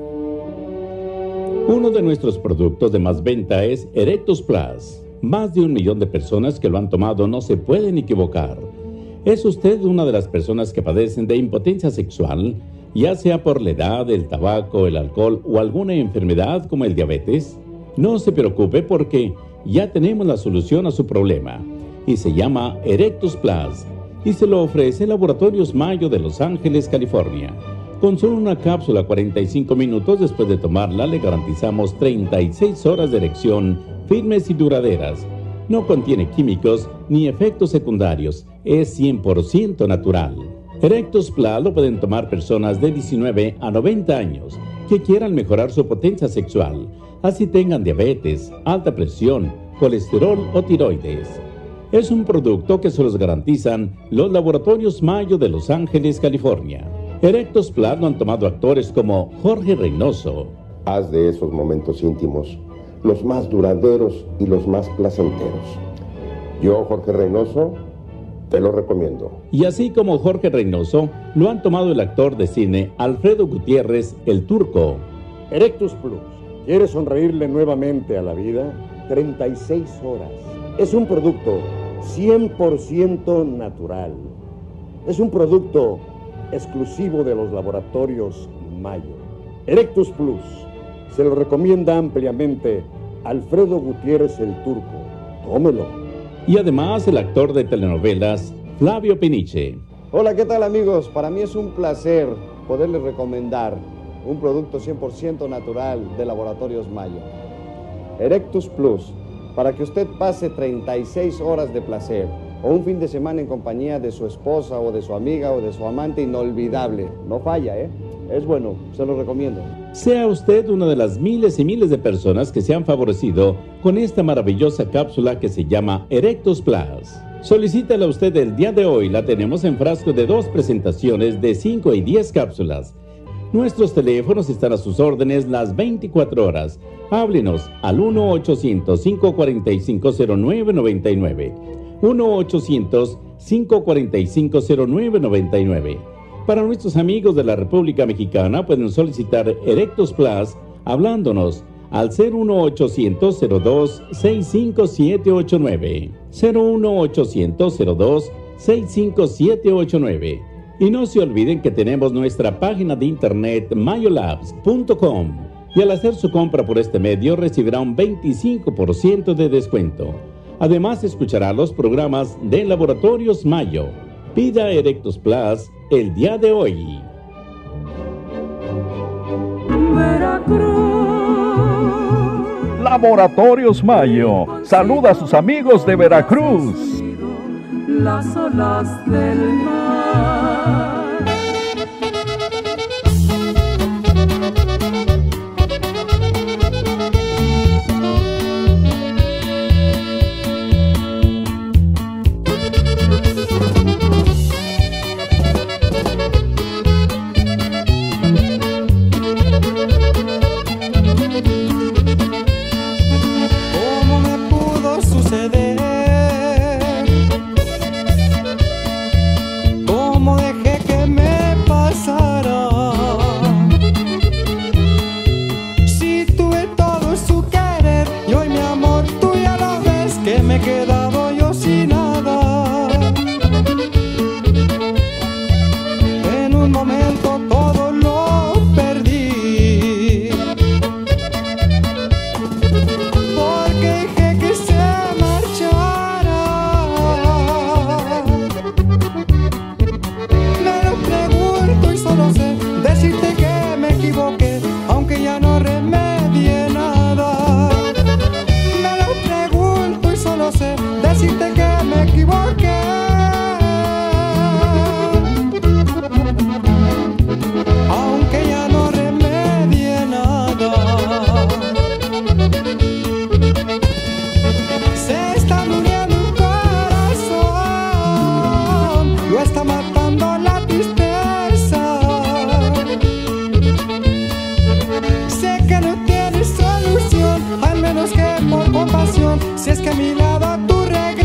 Uno de nuestros productos de más venta es Erectus Plus. Más de 1 millón de personas que lo han tomado no se pueden equivocar. ¿Es usted una de las personas que padecen de impotencia sexual, ya sea por la edad, el tabaco, el alcohol o alguna enfermedad como el diabetes? No se preocupe porque ya tenemos la solución a su problema y se llama Erectus Plus y se lo ofrece Laboratorios Mayo de Los Ángeles, California. Con solo una cápsula 45 minutos después de tomarla le garantizamos 36 horas de erección firmes y duraderas. No contiene químicos ni efectos secundarios, es 100% natural. Erectus Plus lo pueden tomar personas de 19 a 90 años que quieran mejorar su potencia sexual, así tengan diabetes, alta presión, colesterol o tiroides. Es un producto que se los garantizan los Laboratorios Mayo de Los Ángeles, California. Erectus Plus lo han tomado actores como Jorge Reynoso. Haz de esos momentos íntimos los más duraderos y los más placenteros. Yo, Jorge Reynoso, te lo recomiendo. Y así como Jorge Reynoso, lo han tomado el actor de cine Alfredo Gutiérrez, el Turco. Erectus Plus. ¿Quieres sonreírle nuevamente a la vida? 36 horas. Es un producto 100% natural. Es un producto exclusivo de los Laboratorios Mayo. Erectus Plus. Se lo recomienda ampliamente Alfredo Gutiérrez, el Turco. Tómelo. Y además el actor de telenovelas Flavio Peniche. Hola, ¿qué tal, amigos? Para mí es un placer poderles recomendar un producto 100% natural de Laboratorios Mayo. Erectus Plus, para que usted pase 36 horas de placer o un fin de semana en compañía de su esposa o de su amiga o de su amante inolvidable. No falla, ¿eh? Es bueno, se lo recomiendo. Sea usted una de las miles y miles de personas que se han favorecido con esta maravillosa cápsula que se llama Erectus Plus. Solicítala usted el día de hoy, la tenemos en frasco de 2 presentaciones de 5 y 10 cápsulas. Nuestros teléfonos están a sus órdenes las 24 horas. Háblenos al 1-800-545-0999. 1-800-545-0999. Para nuestros amigos de la República Mexicana pueden solicitar Erectus Plus hablándonos al 01800-02-65789. 01800-02-65789. Y no se olviden que tenemos nuestra página de internet mayolabs.com y al hacer su compra por este medio recibirá un 25% de descuento. Además escuchará los programas de Laboratorios Mayo. Pida Erectus Plus el día de hoy. Laboratorios Mayo saluda a sus amigos de Veracruz. Las olas del mar. ¿Cómo me pudo suceder? ¿Cómo dejé que me pasara? Si tuve todo su querer y hoy mi amor tú ya lo ves que me he quedado yo sin nada. En un momento todo lo perdí porque dejé que se marchara. Me lo pregunto y solo sé decirte que me equivoqué, aunque ya no remedie nada. Me lo pregunto y solo sé decirte que me equivoqué, aunque ya no remedie nada. Se está muriendo un corazón, lo está matando la tristeza. Sé que no tienes solución, al menos que por compasión, si es que a mi lado tú regresas.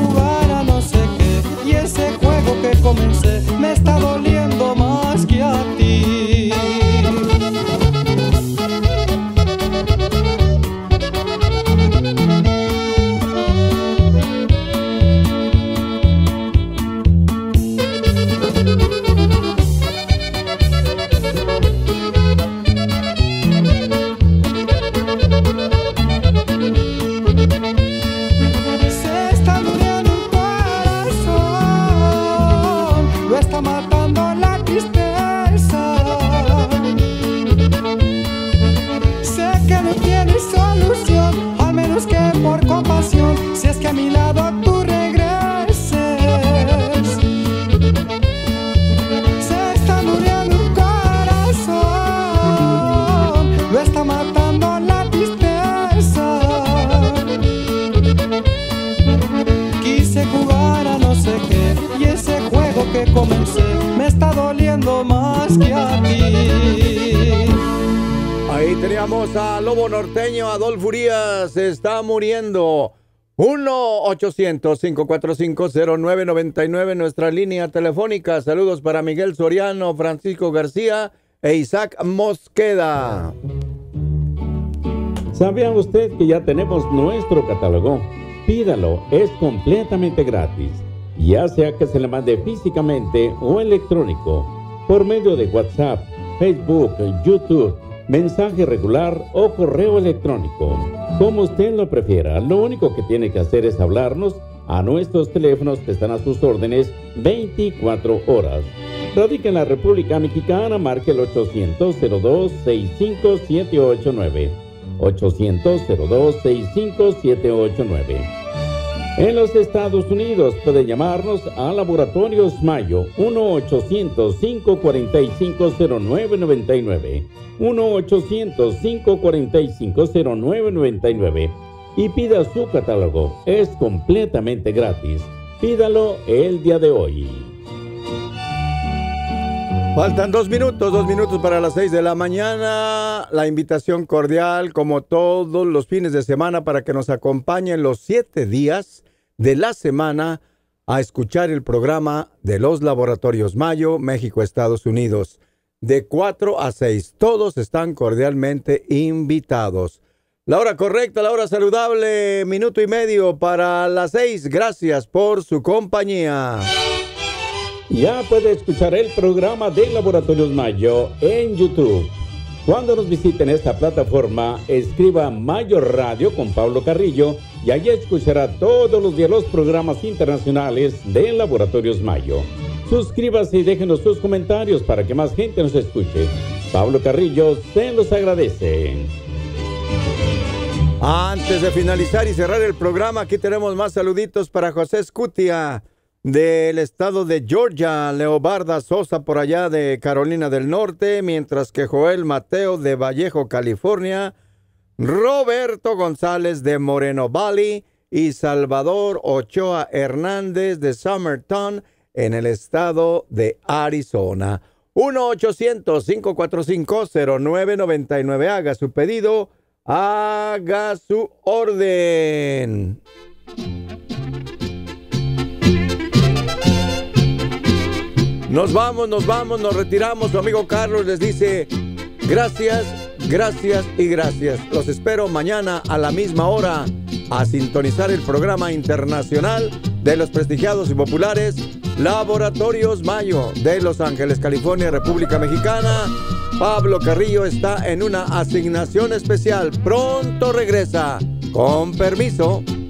jugar a no sé qué, y ese juego que comencé me está doliendo más que a ti. Si es que a mi lado tú regreses, se está muriendo un corazón, lo está matando la tristeza. Quise jugar a no sé qué, y ese juego que comencé me está doliendo más que a ti. Ahí teníamos a Lobo Norteño, Adolfo Urias, se está muriendo. 1-800-545-0999, nuestra línea telefónica. Saludos para Miguel Soriano, Francisco García e Isaac Mosqueda. ¿Sabía usted que ya tenemos nuestro catálogo? Pídalo, es completamente gratis. Ya sea que se le mande físicamente o electrónico, por medio de WhatsApp, Facebook, YouTube, mensaje regular o correo electrónico. Como usted lo prefiera, lo único que tiene que hacer es hablarnos a nuestros teléfonos que están a sus órdenes 24 horas. Radica en la República Mexicana, marque el 800-02-65789. 800-02-65789. En los Estados Unidos puede llamarnos a Laboratorios Mayo, 1-800-545-0999. 1-800-545-0999 y pida su catálogo. Es completamente gratis. Pídalo el día de hoy. Faltan 2 minutos para las 6 de la mañana. La invitación cordial, como todos los fines de semana, para que nos acompañen los 7 días de la semana a escuchar el programa de los Laboratorios Mayo, México, Estados Unidos. De 4 a 6. Todos están cordialmente invitados. La hora correcta, la hora saludable, minuto y medio para las 6. Gracias por su compañía. Ya puede escuchar el programa de Laboratorios Mayo en YouTube. Cuando nos visiten esta plataforma, escriba Mayo Radio con Pablo Carrillo y allí escuchará todos los días los programas internacionales de Laboratorios Mayo. Suscríbase y déjenos sus comentarios para que más gente nos escuche. Pablo Carrillo se los agradece. Antes de finalizar y cerrar el programa, aquí tenemos más saluditos para José Escutia del estado de Georgia, Leobarda Sosa por allá de Carolina del Norte, mientras que Joel Mateo de Vallejo, California, Roberto González de Moreno Valley y Salvador Ochoa Hernández de Summerton, en el estado de Arizona. 1-800-545-0999. Haga su pedido, haga su orden. Nos vamos, nos retiramos. Su amigo Carlos les dice gracias, gracias y gracias. Los espero mañana a la misma hora a sintonizar el programa internacional de los prestigiados y populares Laboratorios Mayo de Los Ángeles, California, República Mexicana. Pablo Carrillo está en una asignación especial. Pronto regresa. Con permiso.